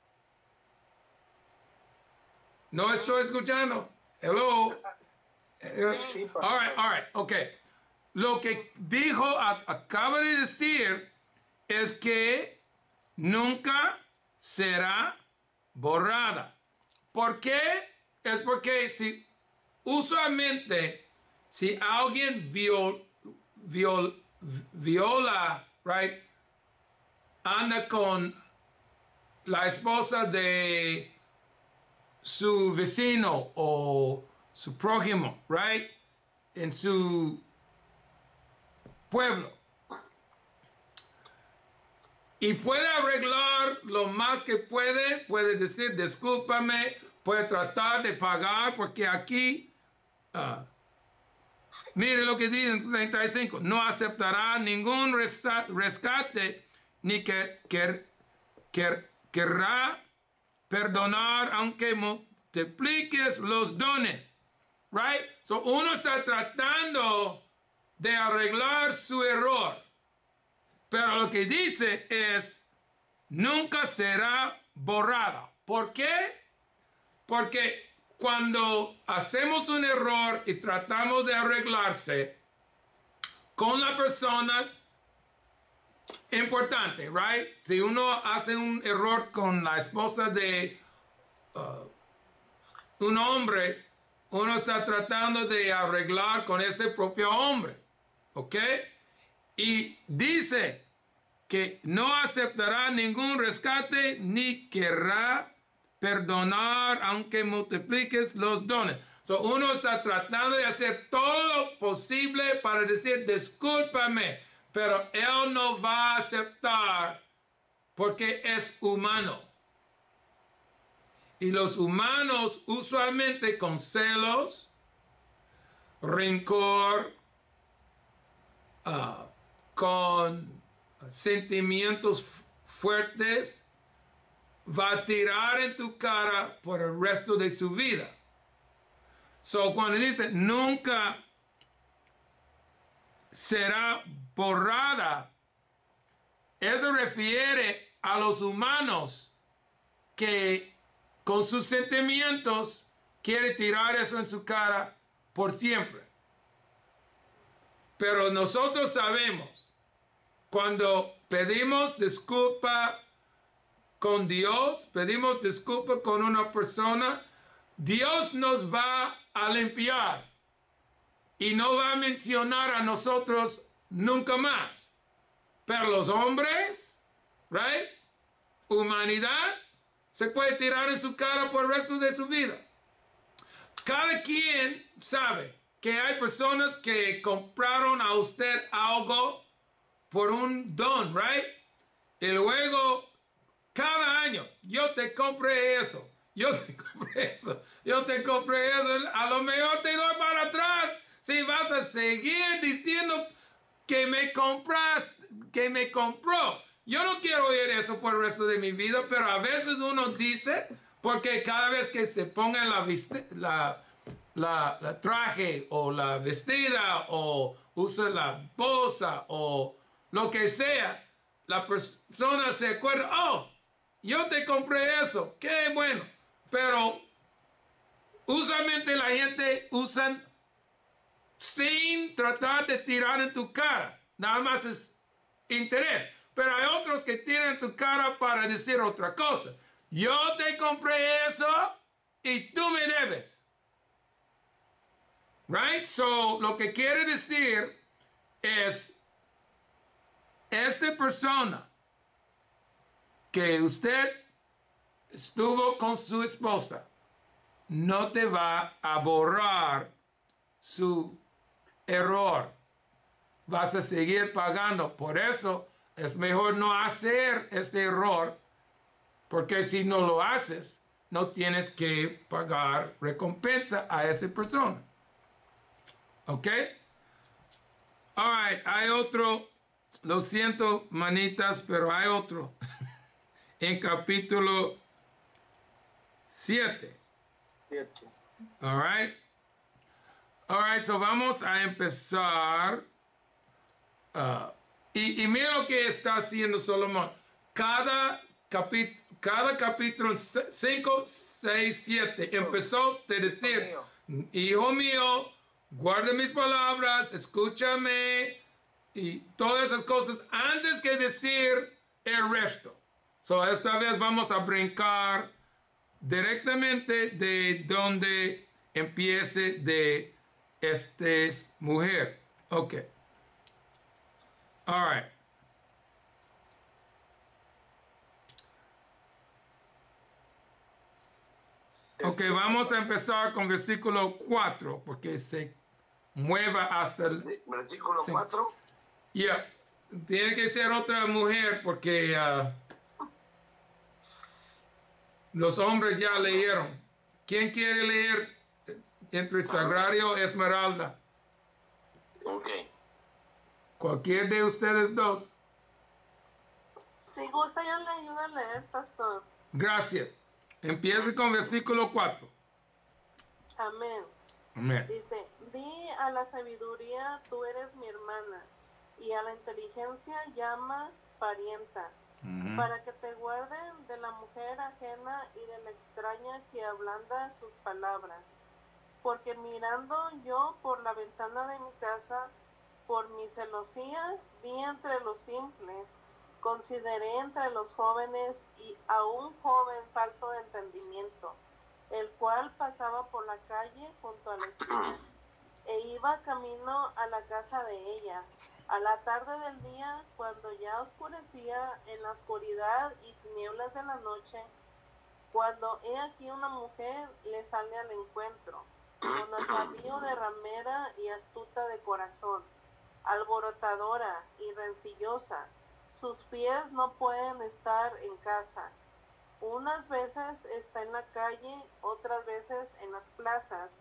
No estoy escuchando. Hello. Sí, All right, okay. Lo que dijo, acaba de decir, es que nunca será borrada. ¿Por qué? Es porque si usualmente si alguien viola, right, anda con la esposa de su vecino o su prójimo, right, en su pueblo, y puede arreglar lo más que puede decir discúlpame, puede tratar de pagar, porque aquí mire lo que dice en 35, no aceptará ningún rescate, ni querrá perdonar aunque multipliques los dones, right? So uno está tratando de arreglar su error, pero lo que dice es nunca será borrada. ¿Por qué? Porque cuando hacemos un error y tratamos de arreglarse con la persona importante, right? Si uno hace un error con la esposa de un hombre, uno está tratando de arreglar con ese propio hombre, ¿ok? Y dice que no aceptará ningún rescate ni querrá perdonar aunque multipliques los dones. So uno está tratando de hacer todo lo posible para decir discúlpame, pero él no va a aceptar porque es humano. Y los humanos usualmente con celos, rencor, con sentimientos fuertes, va a tirar en tu cara por el resto de su vida. So, cuando dice nunca será borrada, eso refiere a los humanos que con sus sentimientos quiere tirar eso en su cara por siempre. Pero nosotros sabemos, cuando pedimos disculpa con Dios, pedimos disculpa con una persona, Dios nos va a limpiar y no va a mencionar a nosotros nunca más. Pero los hombres, right? Humanidad, se puede tirar en su cara por el resto de su vida. Cada quien sabe que hay personas que compraron a usted algo por un don, right? Y luego, cada año, yo te compré eso, yo te compré eso, yo te compré eso, a lo mejor te doy para atrás si vas a seguir diciendo que me compras, que me compró. Yo no quiero oír eso por el resto de mi vida, pero a veces uno dice, porque cada vez que se ponga la traje o la vestida o usa la bolsa o lo que sea, la persona se acuerda, oh, yo te compré eso, qué bueno. Pero usualmente la gente usa sin tratar de tirar en tu cara, nada más es interés. Pero hay otros que tiran su cara para decir otra cosa. Yo te compré eso y tú me debes. Right? So, lo que quiere decir es, esta persona que usted estuvo con su esposa no te va a borrar su error. Vas a seguir pagando. Por eso es mejor no hacer este error, porque si no lo haces, no tienes que pagar recompensa a esa persona. ¿Ok? All right, hay otro, lo siento, manitas, pero hay otro. En capítulo 7. All right. All right, so vamos a empezar. Y mira lo que está haciendo Salomón. Cada capítulo 5, 6, 7 empezó de decir, hijo mío, guarda mis palabras, escúchame y todas esas cosas antes que decir el resto. So, esta vez vamos a brincar directamente de donde empiece de esta mujer. Ok. All right. Ok, vamos a empezar con versículo 4, porque se mueva hasta el... Versículo 4. Yeah, tiene que ser otra mujer, porque los hombres ya leyeron. ¿Quién quiere leer entre Sagrario y Esmeralda? Ok. Cualquier de ustedes dos. Si gusta, yo le ayudo a leer, pastor. Gracias. Empiece con versículo 4. Amén. Amén. Dice, di a la sabiduría, tú eres mi hermana, y a la inteligencia llama parienta, para que te guarden de la mujer ajena y de la extraña que ablanda sus palabras. Porque mirando yo por la ventana de mi casa, por mi celosía, vi entre los simples, consideré entre los jóvenes y a un joven falto de entendimiento, el cual pasaba por la calle junto a la esquina, e iba camino a la casa de ella, a la tarde del día, cuando ya oscurecía en la oscuridad y tinieblas de la noche, cuando he aquí una mujer le sale al encuentro, con atavío de ramera y astuta de corazón, alborotadora y rencillosa. Sus pies no pueden estar en casa. Unas veces está en la calle, otras veces en las plazas,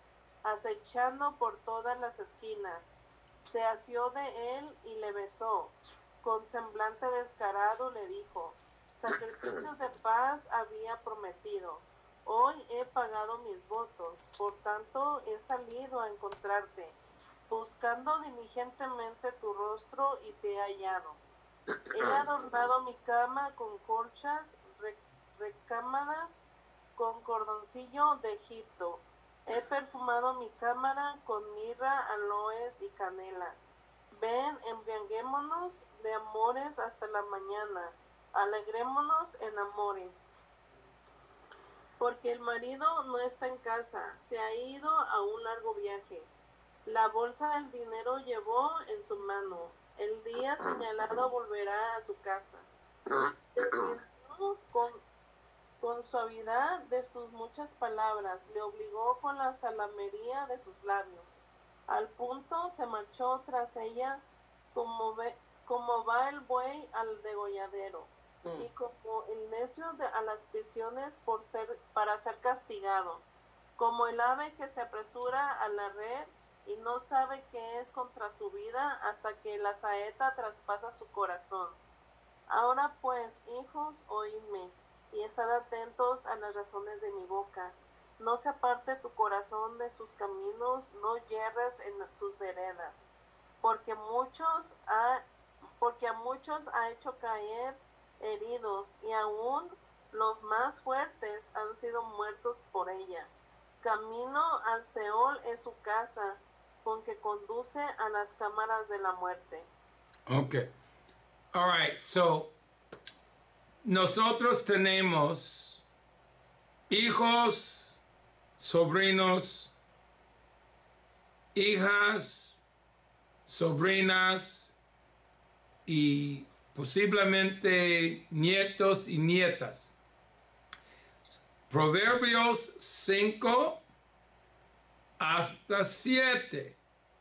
acechando por todas las esquinas. Se asió de él y le besó. con semblante descarado le dijo: sacrificios de paz había prometido. Hoy he pagado mis votos, por tanto he salido a encontrarte, buscando diligentemente tu rostro y te he hallado. He adornado mi cama con colchas recámadas con cordoncillo de Egipto. He perfumado mi cámara con mirra, aloes y canela. Ven, embriaguémonos de amores hasta la mañana. Alegrémonos en amores. Porque el marido no está en casa, se ha ido a un largo viaje. La bolsa del dinero llevó en su mano. El día señalado volverá a su casa. Con suavidad de sus muchas palabras, le obligó con la salamería de sus labios. Al punto se marchó tras ella como va el buey al degolladero, y como el necio a las prisiones para ser castigado, como el ave que se apresura a la red y no sabe qué es contra su vida hasta que la saeta traspasa su corazón. Ahora pues, hijos, oídme, y estad atentos a las razones de mi boca. No se aparte tu corazón de sus caminos, no yerres en sus veredas, porque a muchos ha hecho caer heridos, y aún los más fuertes han sido muertos por ella. Camino al Seol es su casa, con que conduce a las cámaras de la muerte. Okay. All right. So, nosotros tenemos hijos, sobrinos, hijas, sobrinas y posiblemente nietos y nietas. Proverbios 5 hasta 7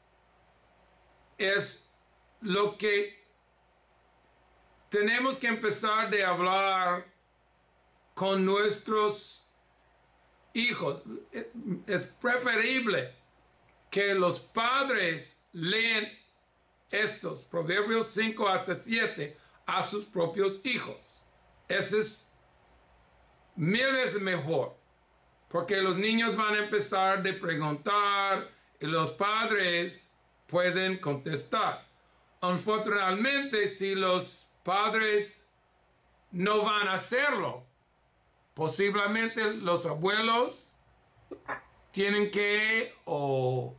es lo que tenemos que empezar de hablar con nuestros hijos. Es preferible que los padres lean estos Proverbios 5 hasta 7 a sus propios hijos. Ese es 1000 veces mejor, porque los niños van a empezar de preguntar y los padres pueden contestar. Unfortunadamente, si los padres no van a hacerlo, posiblemente los abuelos tienen que o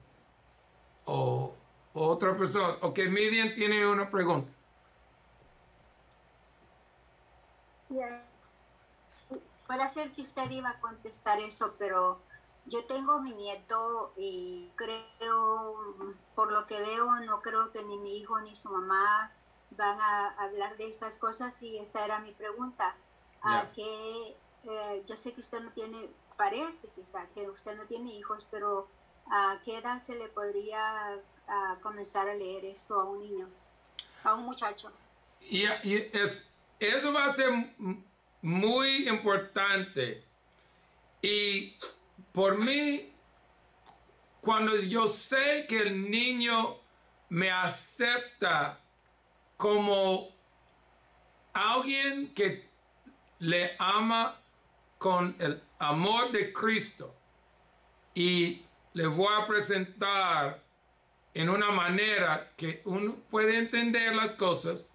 otra persona. Ok, Midian tiene una pregunta. Yeah. Puede ser que usted iba a contestar eso, pero yo tengo mi nieto y creo, por lo que veo, no creo que ni mi hijo ni su mamá van a hablar de estas cosas, y esta era mi pregunta. Yo sé que usted no tiene, parece quizá que usted no tiene hijos, pero ¿a qué edad se le podría comenzar a leer esto a un niño, a un muchacho? Eso va a ser muy importante. Y por mí, cuando yo sé que el niño me acepta como alguien que le ama con el amor de Cristo, y le voy a presentar en una manera que uno puede entender las cosas,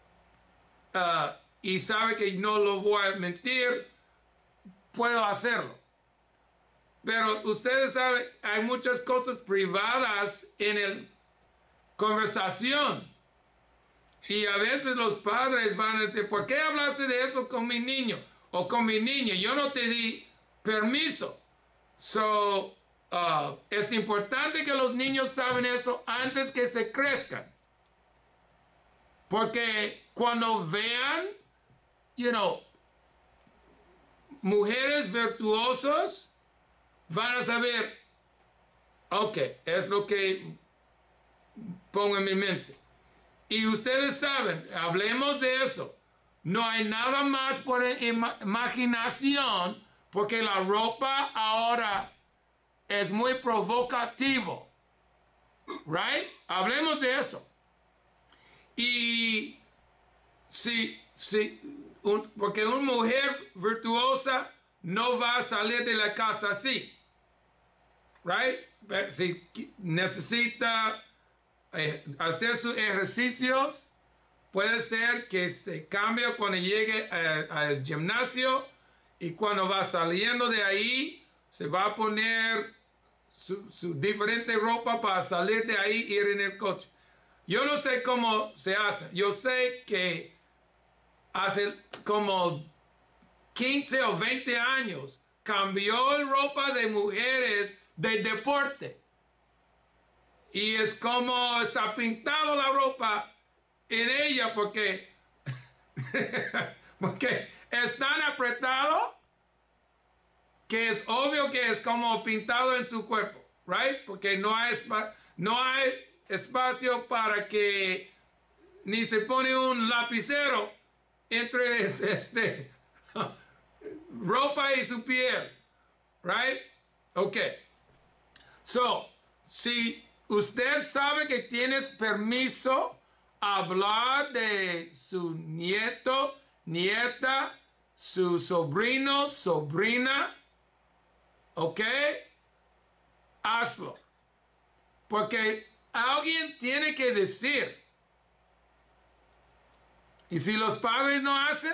y sabe que no lo voy a mentir, puedo hacerlo. Pero ustedes saben, hay muchas cosas privadas en la conversación. Y a veces los padres van a decir: ¿por qué hablaste de eso con mi niño o con mi niña? Yo no te di permiso. Es importante que los niños saben eso antes que se crezcan. Porque cuando vean, mujeres virtuosas, van a saber, ok, es lo que pongo en mi mente. Y ustedes saben, hablemos de eso. No hay nada más por imaginación, porque la ropa ahora es muy provocativo. Right? Hablemos de eso. Y porque una mujer virtuosa no va a salir de la casa así. Right? Si necesita hacer sus ejercicios, puede ser que se cambie cuando llegue al gimnasio y cuando va saliendo de ahí, se va a poner su diferente ropa para salir de ahí e ir en el coche. Yo no sé cómo se hace. Yo sé que hace como 15 o 20 años cambió la ropa de mujeres de deporte. Y es como está pintado la ropa en ella porque es tan apretado que es obvio que es como pintado en su cuerpo, right? Porque no hay espacio para que ni se pone un lapicero entre ropa y su piel, right? Okay. So, si usted sabe que tienes permiso a hablar de su nieto, nieta, su sobrino, sobrina, ¿ok? Hazlo. Porque alguien tiene que decir. Y si los padres no hacen,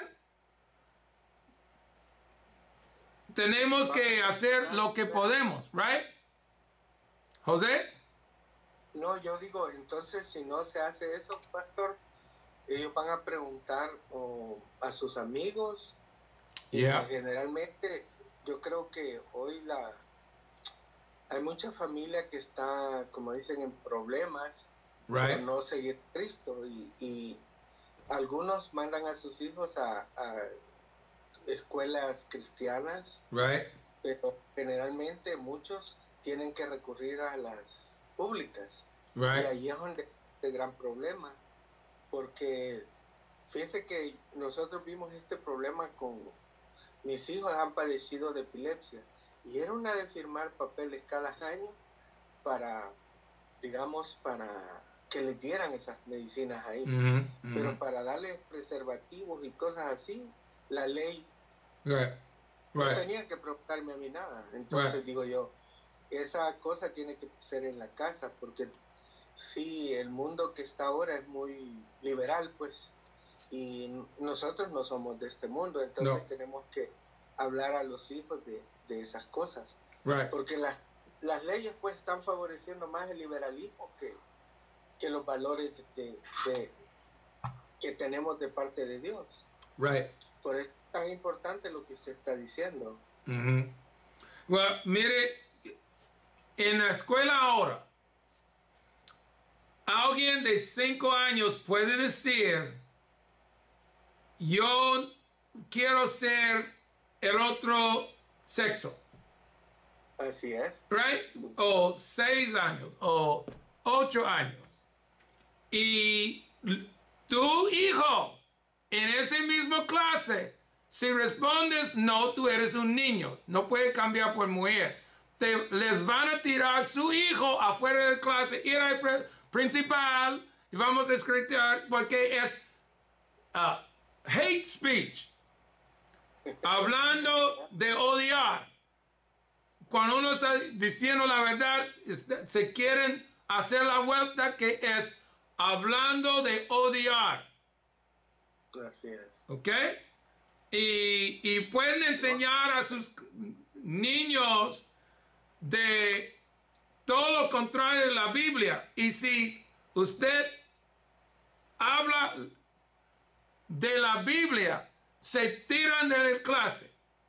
tenemos que hacer lo que podemos, ¿right? José? No, yo digo, entonces si no se hace eso, pastor, ellos van a preguntar a sus amigos. Yeah. Y generalmente yo creo que hoy hay mucha familia que está, como dicen, en problemas Right. por no seguir a Cristo y algunos mandan a sus hijos a escuelas cristianas, Right. pero generalmente muchos tienen que recurrir a las públicas. Right. Y ahí es donde es el gran problema, porque fíjese que nosotros vimos este problema con mis hijos, han padecido de epilepsia y era una de firmar papeles cada año para, digamos, para que les dieran esas medicinas ahí. Pero para darles preservativos y cosas así, la ley Right. no Right. tenía que preguntarme a mí nada. Entonces Right. digo yo, esa cosa tiene que ser en la casa, porque sí, el mundo que está ahora es muy liberal, pues, y nosotros no somos de este mundo, entonces No. tenemos que hablar a los hijos de esas cosas, Right. porque las leyes pues están favoreciendo más el liberalismo que los valores que tenemos de parte de Dios. Right. Por eso es tan importante lo que usted está diciendo. Well, mire, en la escuela ahora, alguien de 5 años puede decir, yo quiero ser el otro sexo, Así es. right? O 6 años, o 8 años. Y tu hijo, en ese mismo clase, si respondes no, tú eres un niño, no puedes cambiar por mujer. Les van a tirar su hijo afuera de la clase, ir al principal y vamos a escribir porque es hate speech. Hablando de odiar. Cuando uno está diciendo la verdad, se quieren hacer la vuelta que es hablando de odiar. Así es. ¿Ok? Y pueden enseñar a sus niños de todo lo contrario de la Biblia. Y si usted habla de la Biblia, se tiran de la clase.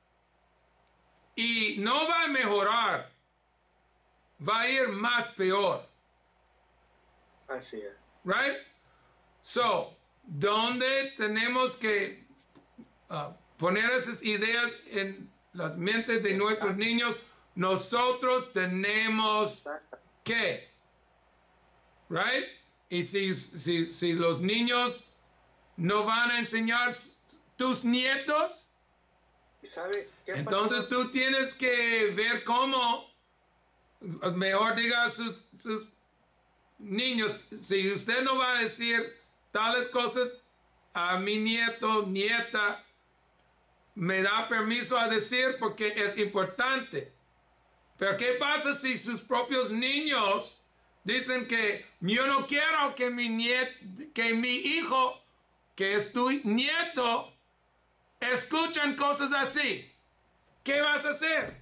Y no va a mejorar. Va a ir más peor. Así es. Right? So, ¿dónde tenemos que poner esas ideas en las mentes de nuestros niños? Nosotros tenemos que, right? Y si los niños no van a enseñar tus nietos, ¿Y sabe qué, entonces pastor? tú tienes que ver cómo, mejor diga a sus niños, si usted no va a decir tales cosas a mi nieto, nieta, me da permiso a decir porque es importante. Pero ¿qué pasa si sus propios niños dicen que yo no quiero que que mi hijo, que es tu nieto, escuchen cosas así? ¿Qué vas a hacer?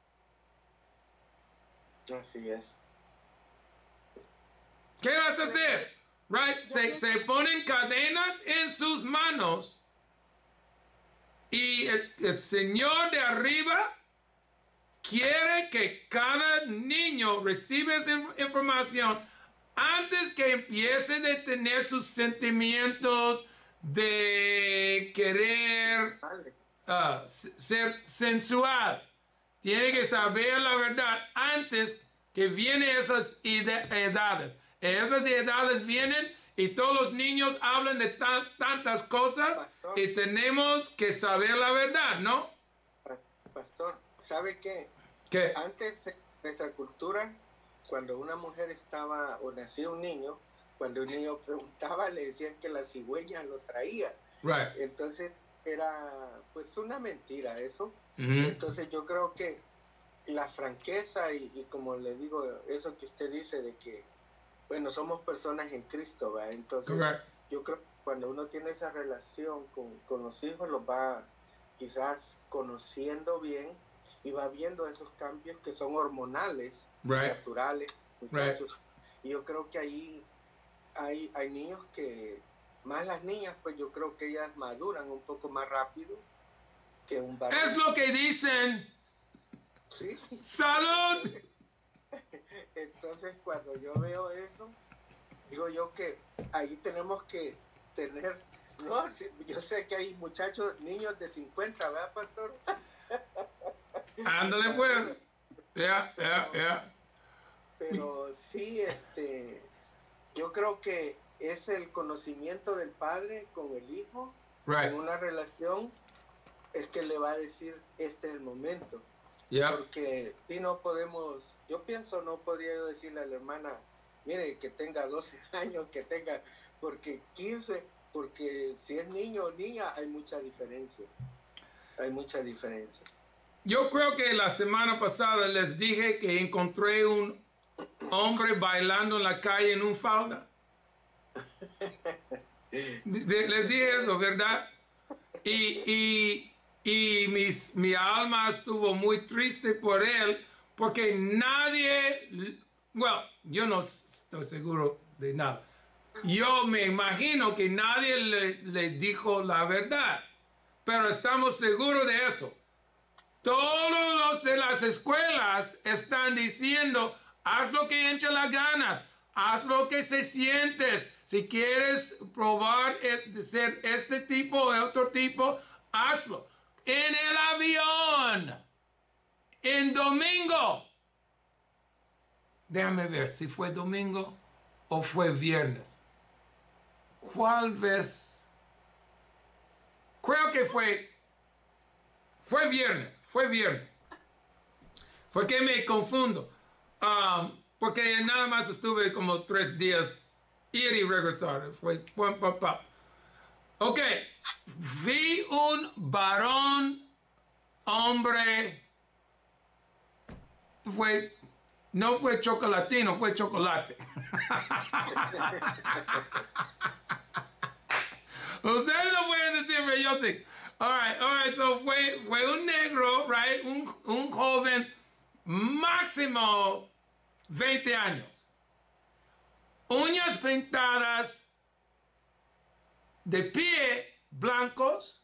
Así es. ¿Qué vas a hacer? Right? Se ponen cadenas en sus manos y el Señor de arriba quiere que cada niño reciba esa información antes que empiece a tener sus sentimientos de querer ser sensual. Tiene que saber la verdad antes que vienen esas edades. Esas edades vienen y todos los niños hablan de tantas cosas, pastor, y tenemos que saber la verdad, ¿no? Pastor, ¿sabe qué? ¿Qué? Antes, en nuestra cultura, cuando una mujer estaba o nacía un niño, cuando un niño preguntaba, le decían que la cigüeña lo traía. Right. Entonces era pues una mentira eso. Entonces yo creo que la franqueza y como le digo, eso que usted dice de que, bueno, somos personas en Cristo, ¿verdad? Entonces yo creo que cuando uno tiene esa relación con los hijos, los va quizás conociendo bien y va viendo esos cambios que son hormonales, naturales, muchachos. Y yo creo que ahí hay niños que, más las niñas, pues yo creo que ellas maduran un poco más rápido que un varón. Es lo que dicen. Sí. ¡Salud! Entonces, cuando yo veo eso, digo yo que ahí tenemos que tener, no, yo sé que hay muchachos, niños de 50, ¿verdad, pastor? Ándale pues. Pero sí, yo creo que es el conocimiento del padre con el hijo, en una relación, es que le va a decir, este es el momento. Porque si no podemos, yo pienso, no podría yo decirle a la hermana, mire, que tenga 12 años, que tenga, porque 15, porque si es niño o niña, hay mucha diferencia. Hay mucha diferencia. Yo creo que la semana pasada les dije que encontré un hombre bailando en la calle en un falda. Les dije eso, ¿verdad? Y mi alma estuvo muy triste por él, porque nadie, bueno, yo no estoy seguro de nada. Yo me imagino que nadie le dijo la verdad, pero estamos seguros de eso. Todos los de las escuelas están diciendo, haz lo que eche las ganas, haz lo que se sientes. Si quieres probar de ser este tipo o otro tipo, hazlo. En el avión, en domingo. Déjame ver si fue domingo o fue viernes. ¿Cuál vez? Creo que fue viernes. ¿Por qué me confundo? Porque nada más estuve como 3 días ir y regresar. Fue Ok, vi un varón, hombre, no fue chocolatino, fue chocolate. Ustedes no pueden decir, pero yo sí. All right, so fue un negro, right, un joven, máximo 20 años. Uñas pintadas, de pie blancos,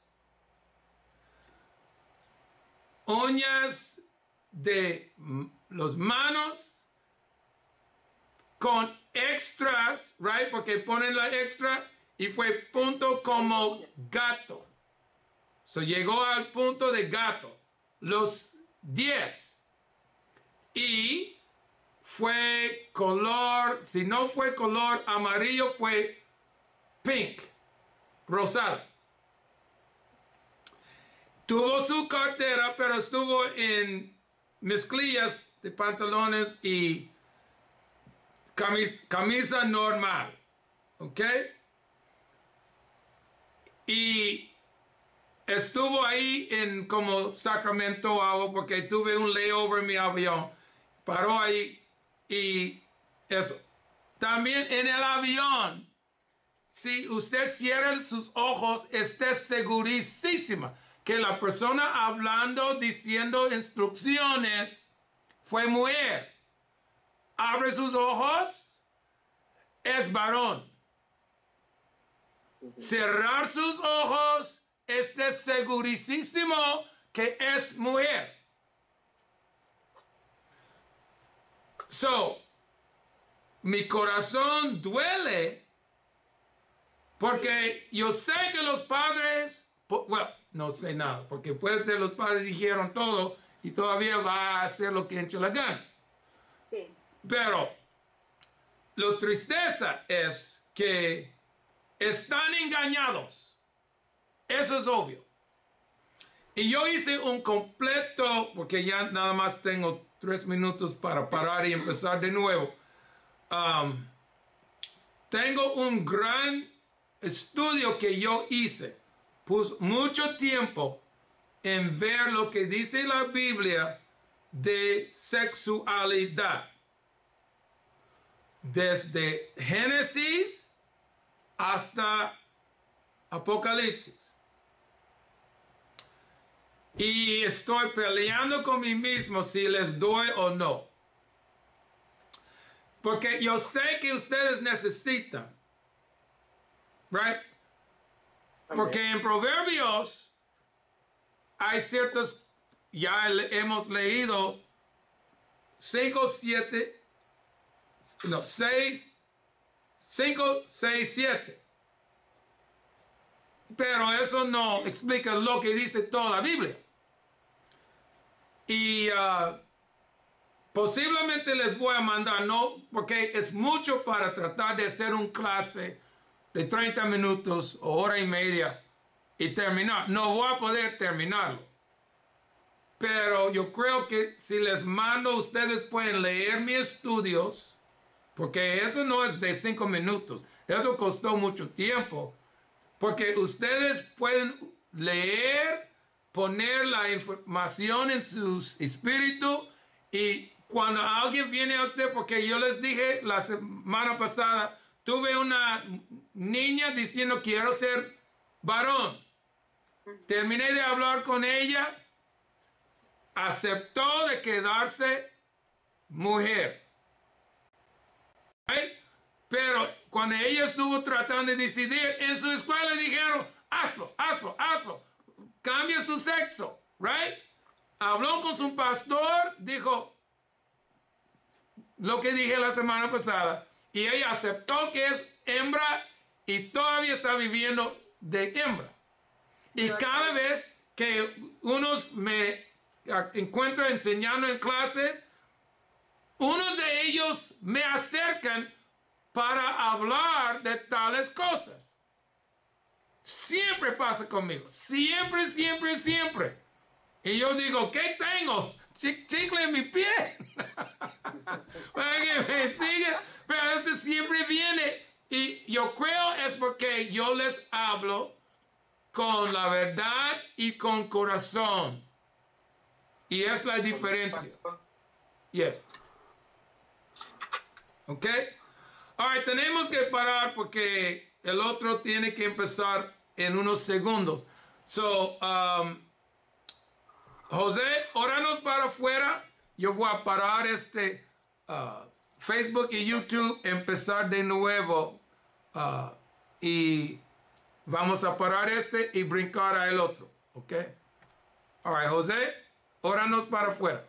uñas de las manos con extras, right? Porque ponen la extra y fue punto como gato. So llegó al punto de gato. Los 10. Y fue color, si no fue color amarillo, fue pink. Rosada. Tuvo su cartera, pero estuvo en mezclillas de pantalones y camisa normal. ¿Ok? Y estuvo ahí en como Sacramento algo porque tuve un layover en mi avión. Paró ahí y eso. También en el avión, si usted cierra sus ojos, esté segurísima que la persona hablando, diciendo instrucciones, fue mujer. Abre sus ojos, es varón. Cerrar sus ojos, esté segurísimo que es mujer. So, mi corazón duele porque yo sé que los padres, bueno, no sé nada, porque puede ser los padres dijeron todo y todavía va a hacer lo que eche las ganas. Sí. Pero la tristeza es que están engañados. Eso es obvio. Y yo hice un completo, porque ya nada más tengo 3 minutos para parar y empezar de nuevo. Tengo un gran estudio que yo hice. Puse mucho tiempo en ver lo que dice la Biblia de sexualidad. Desde Génesis hasta Apocalipsis. Y estoy peleando con mí mismo si les doy o no. Porque yo sé que ustedes necesitan. Right? Porque en Proverbios hay ciertos, ya hemos leído 5, 6, 7. Pero eso no explica lo que dice toda la Biblia. Y posiblemente les voy a mandar, no, porque es mucho para tratar de hacer un clase de 30 minutos o hora y media y terminar. No voy a poder terminarlo. Pero yo creo que si les mando, ustedes pueden leer mis estudios, porque eso no es de 5 minutos. Eso costó mucho tiempo. Porque ustedes pueden leer, poner la información en su espíritu y cuando alguien viene a usted, porque yo les dije la semana pasada, tuve una niña diciendo quiero ser varón. Terminé de hablar con ella, aceptó de quedarse mujer. ¿Right? Pero cuando ella estuvo tratando de decidir, en su escuela dijeron, hazlo, cambia su sexo, right? Habló con su pastor, dijo lo que dije la semana pasada, y ella aceptó que es hembra y todavía está viviendo de hembra. Y cada vez que unos me encuentro enseñando en clases, unos de ellos me acercan para hablar de tales cosas. Siempre pasa conmigo. Siempre. Y yo digo, ¿qué tengo? Chicle en mi pie. Para que me siga. Pero eso siempre viene. Y yo creo es porque yo les hablo con la verdad y con corazón. Y es la diferencia. Yes. ¿Ok? Ahora, tenemos que parar porque el otro tiene que empezar en unos segundos. So, José, óranos para afuera. Yo voy a parar Facebook y YouTube, empezar de nuevo. Y vamos a parar y brincar a el otro. ¿Ok? All right, José, óranos para afuera.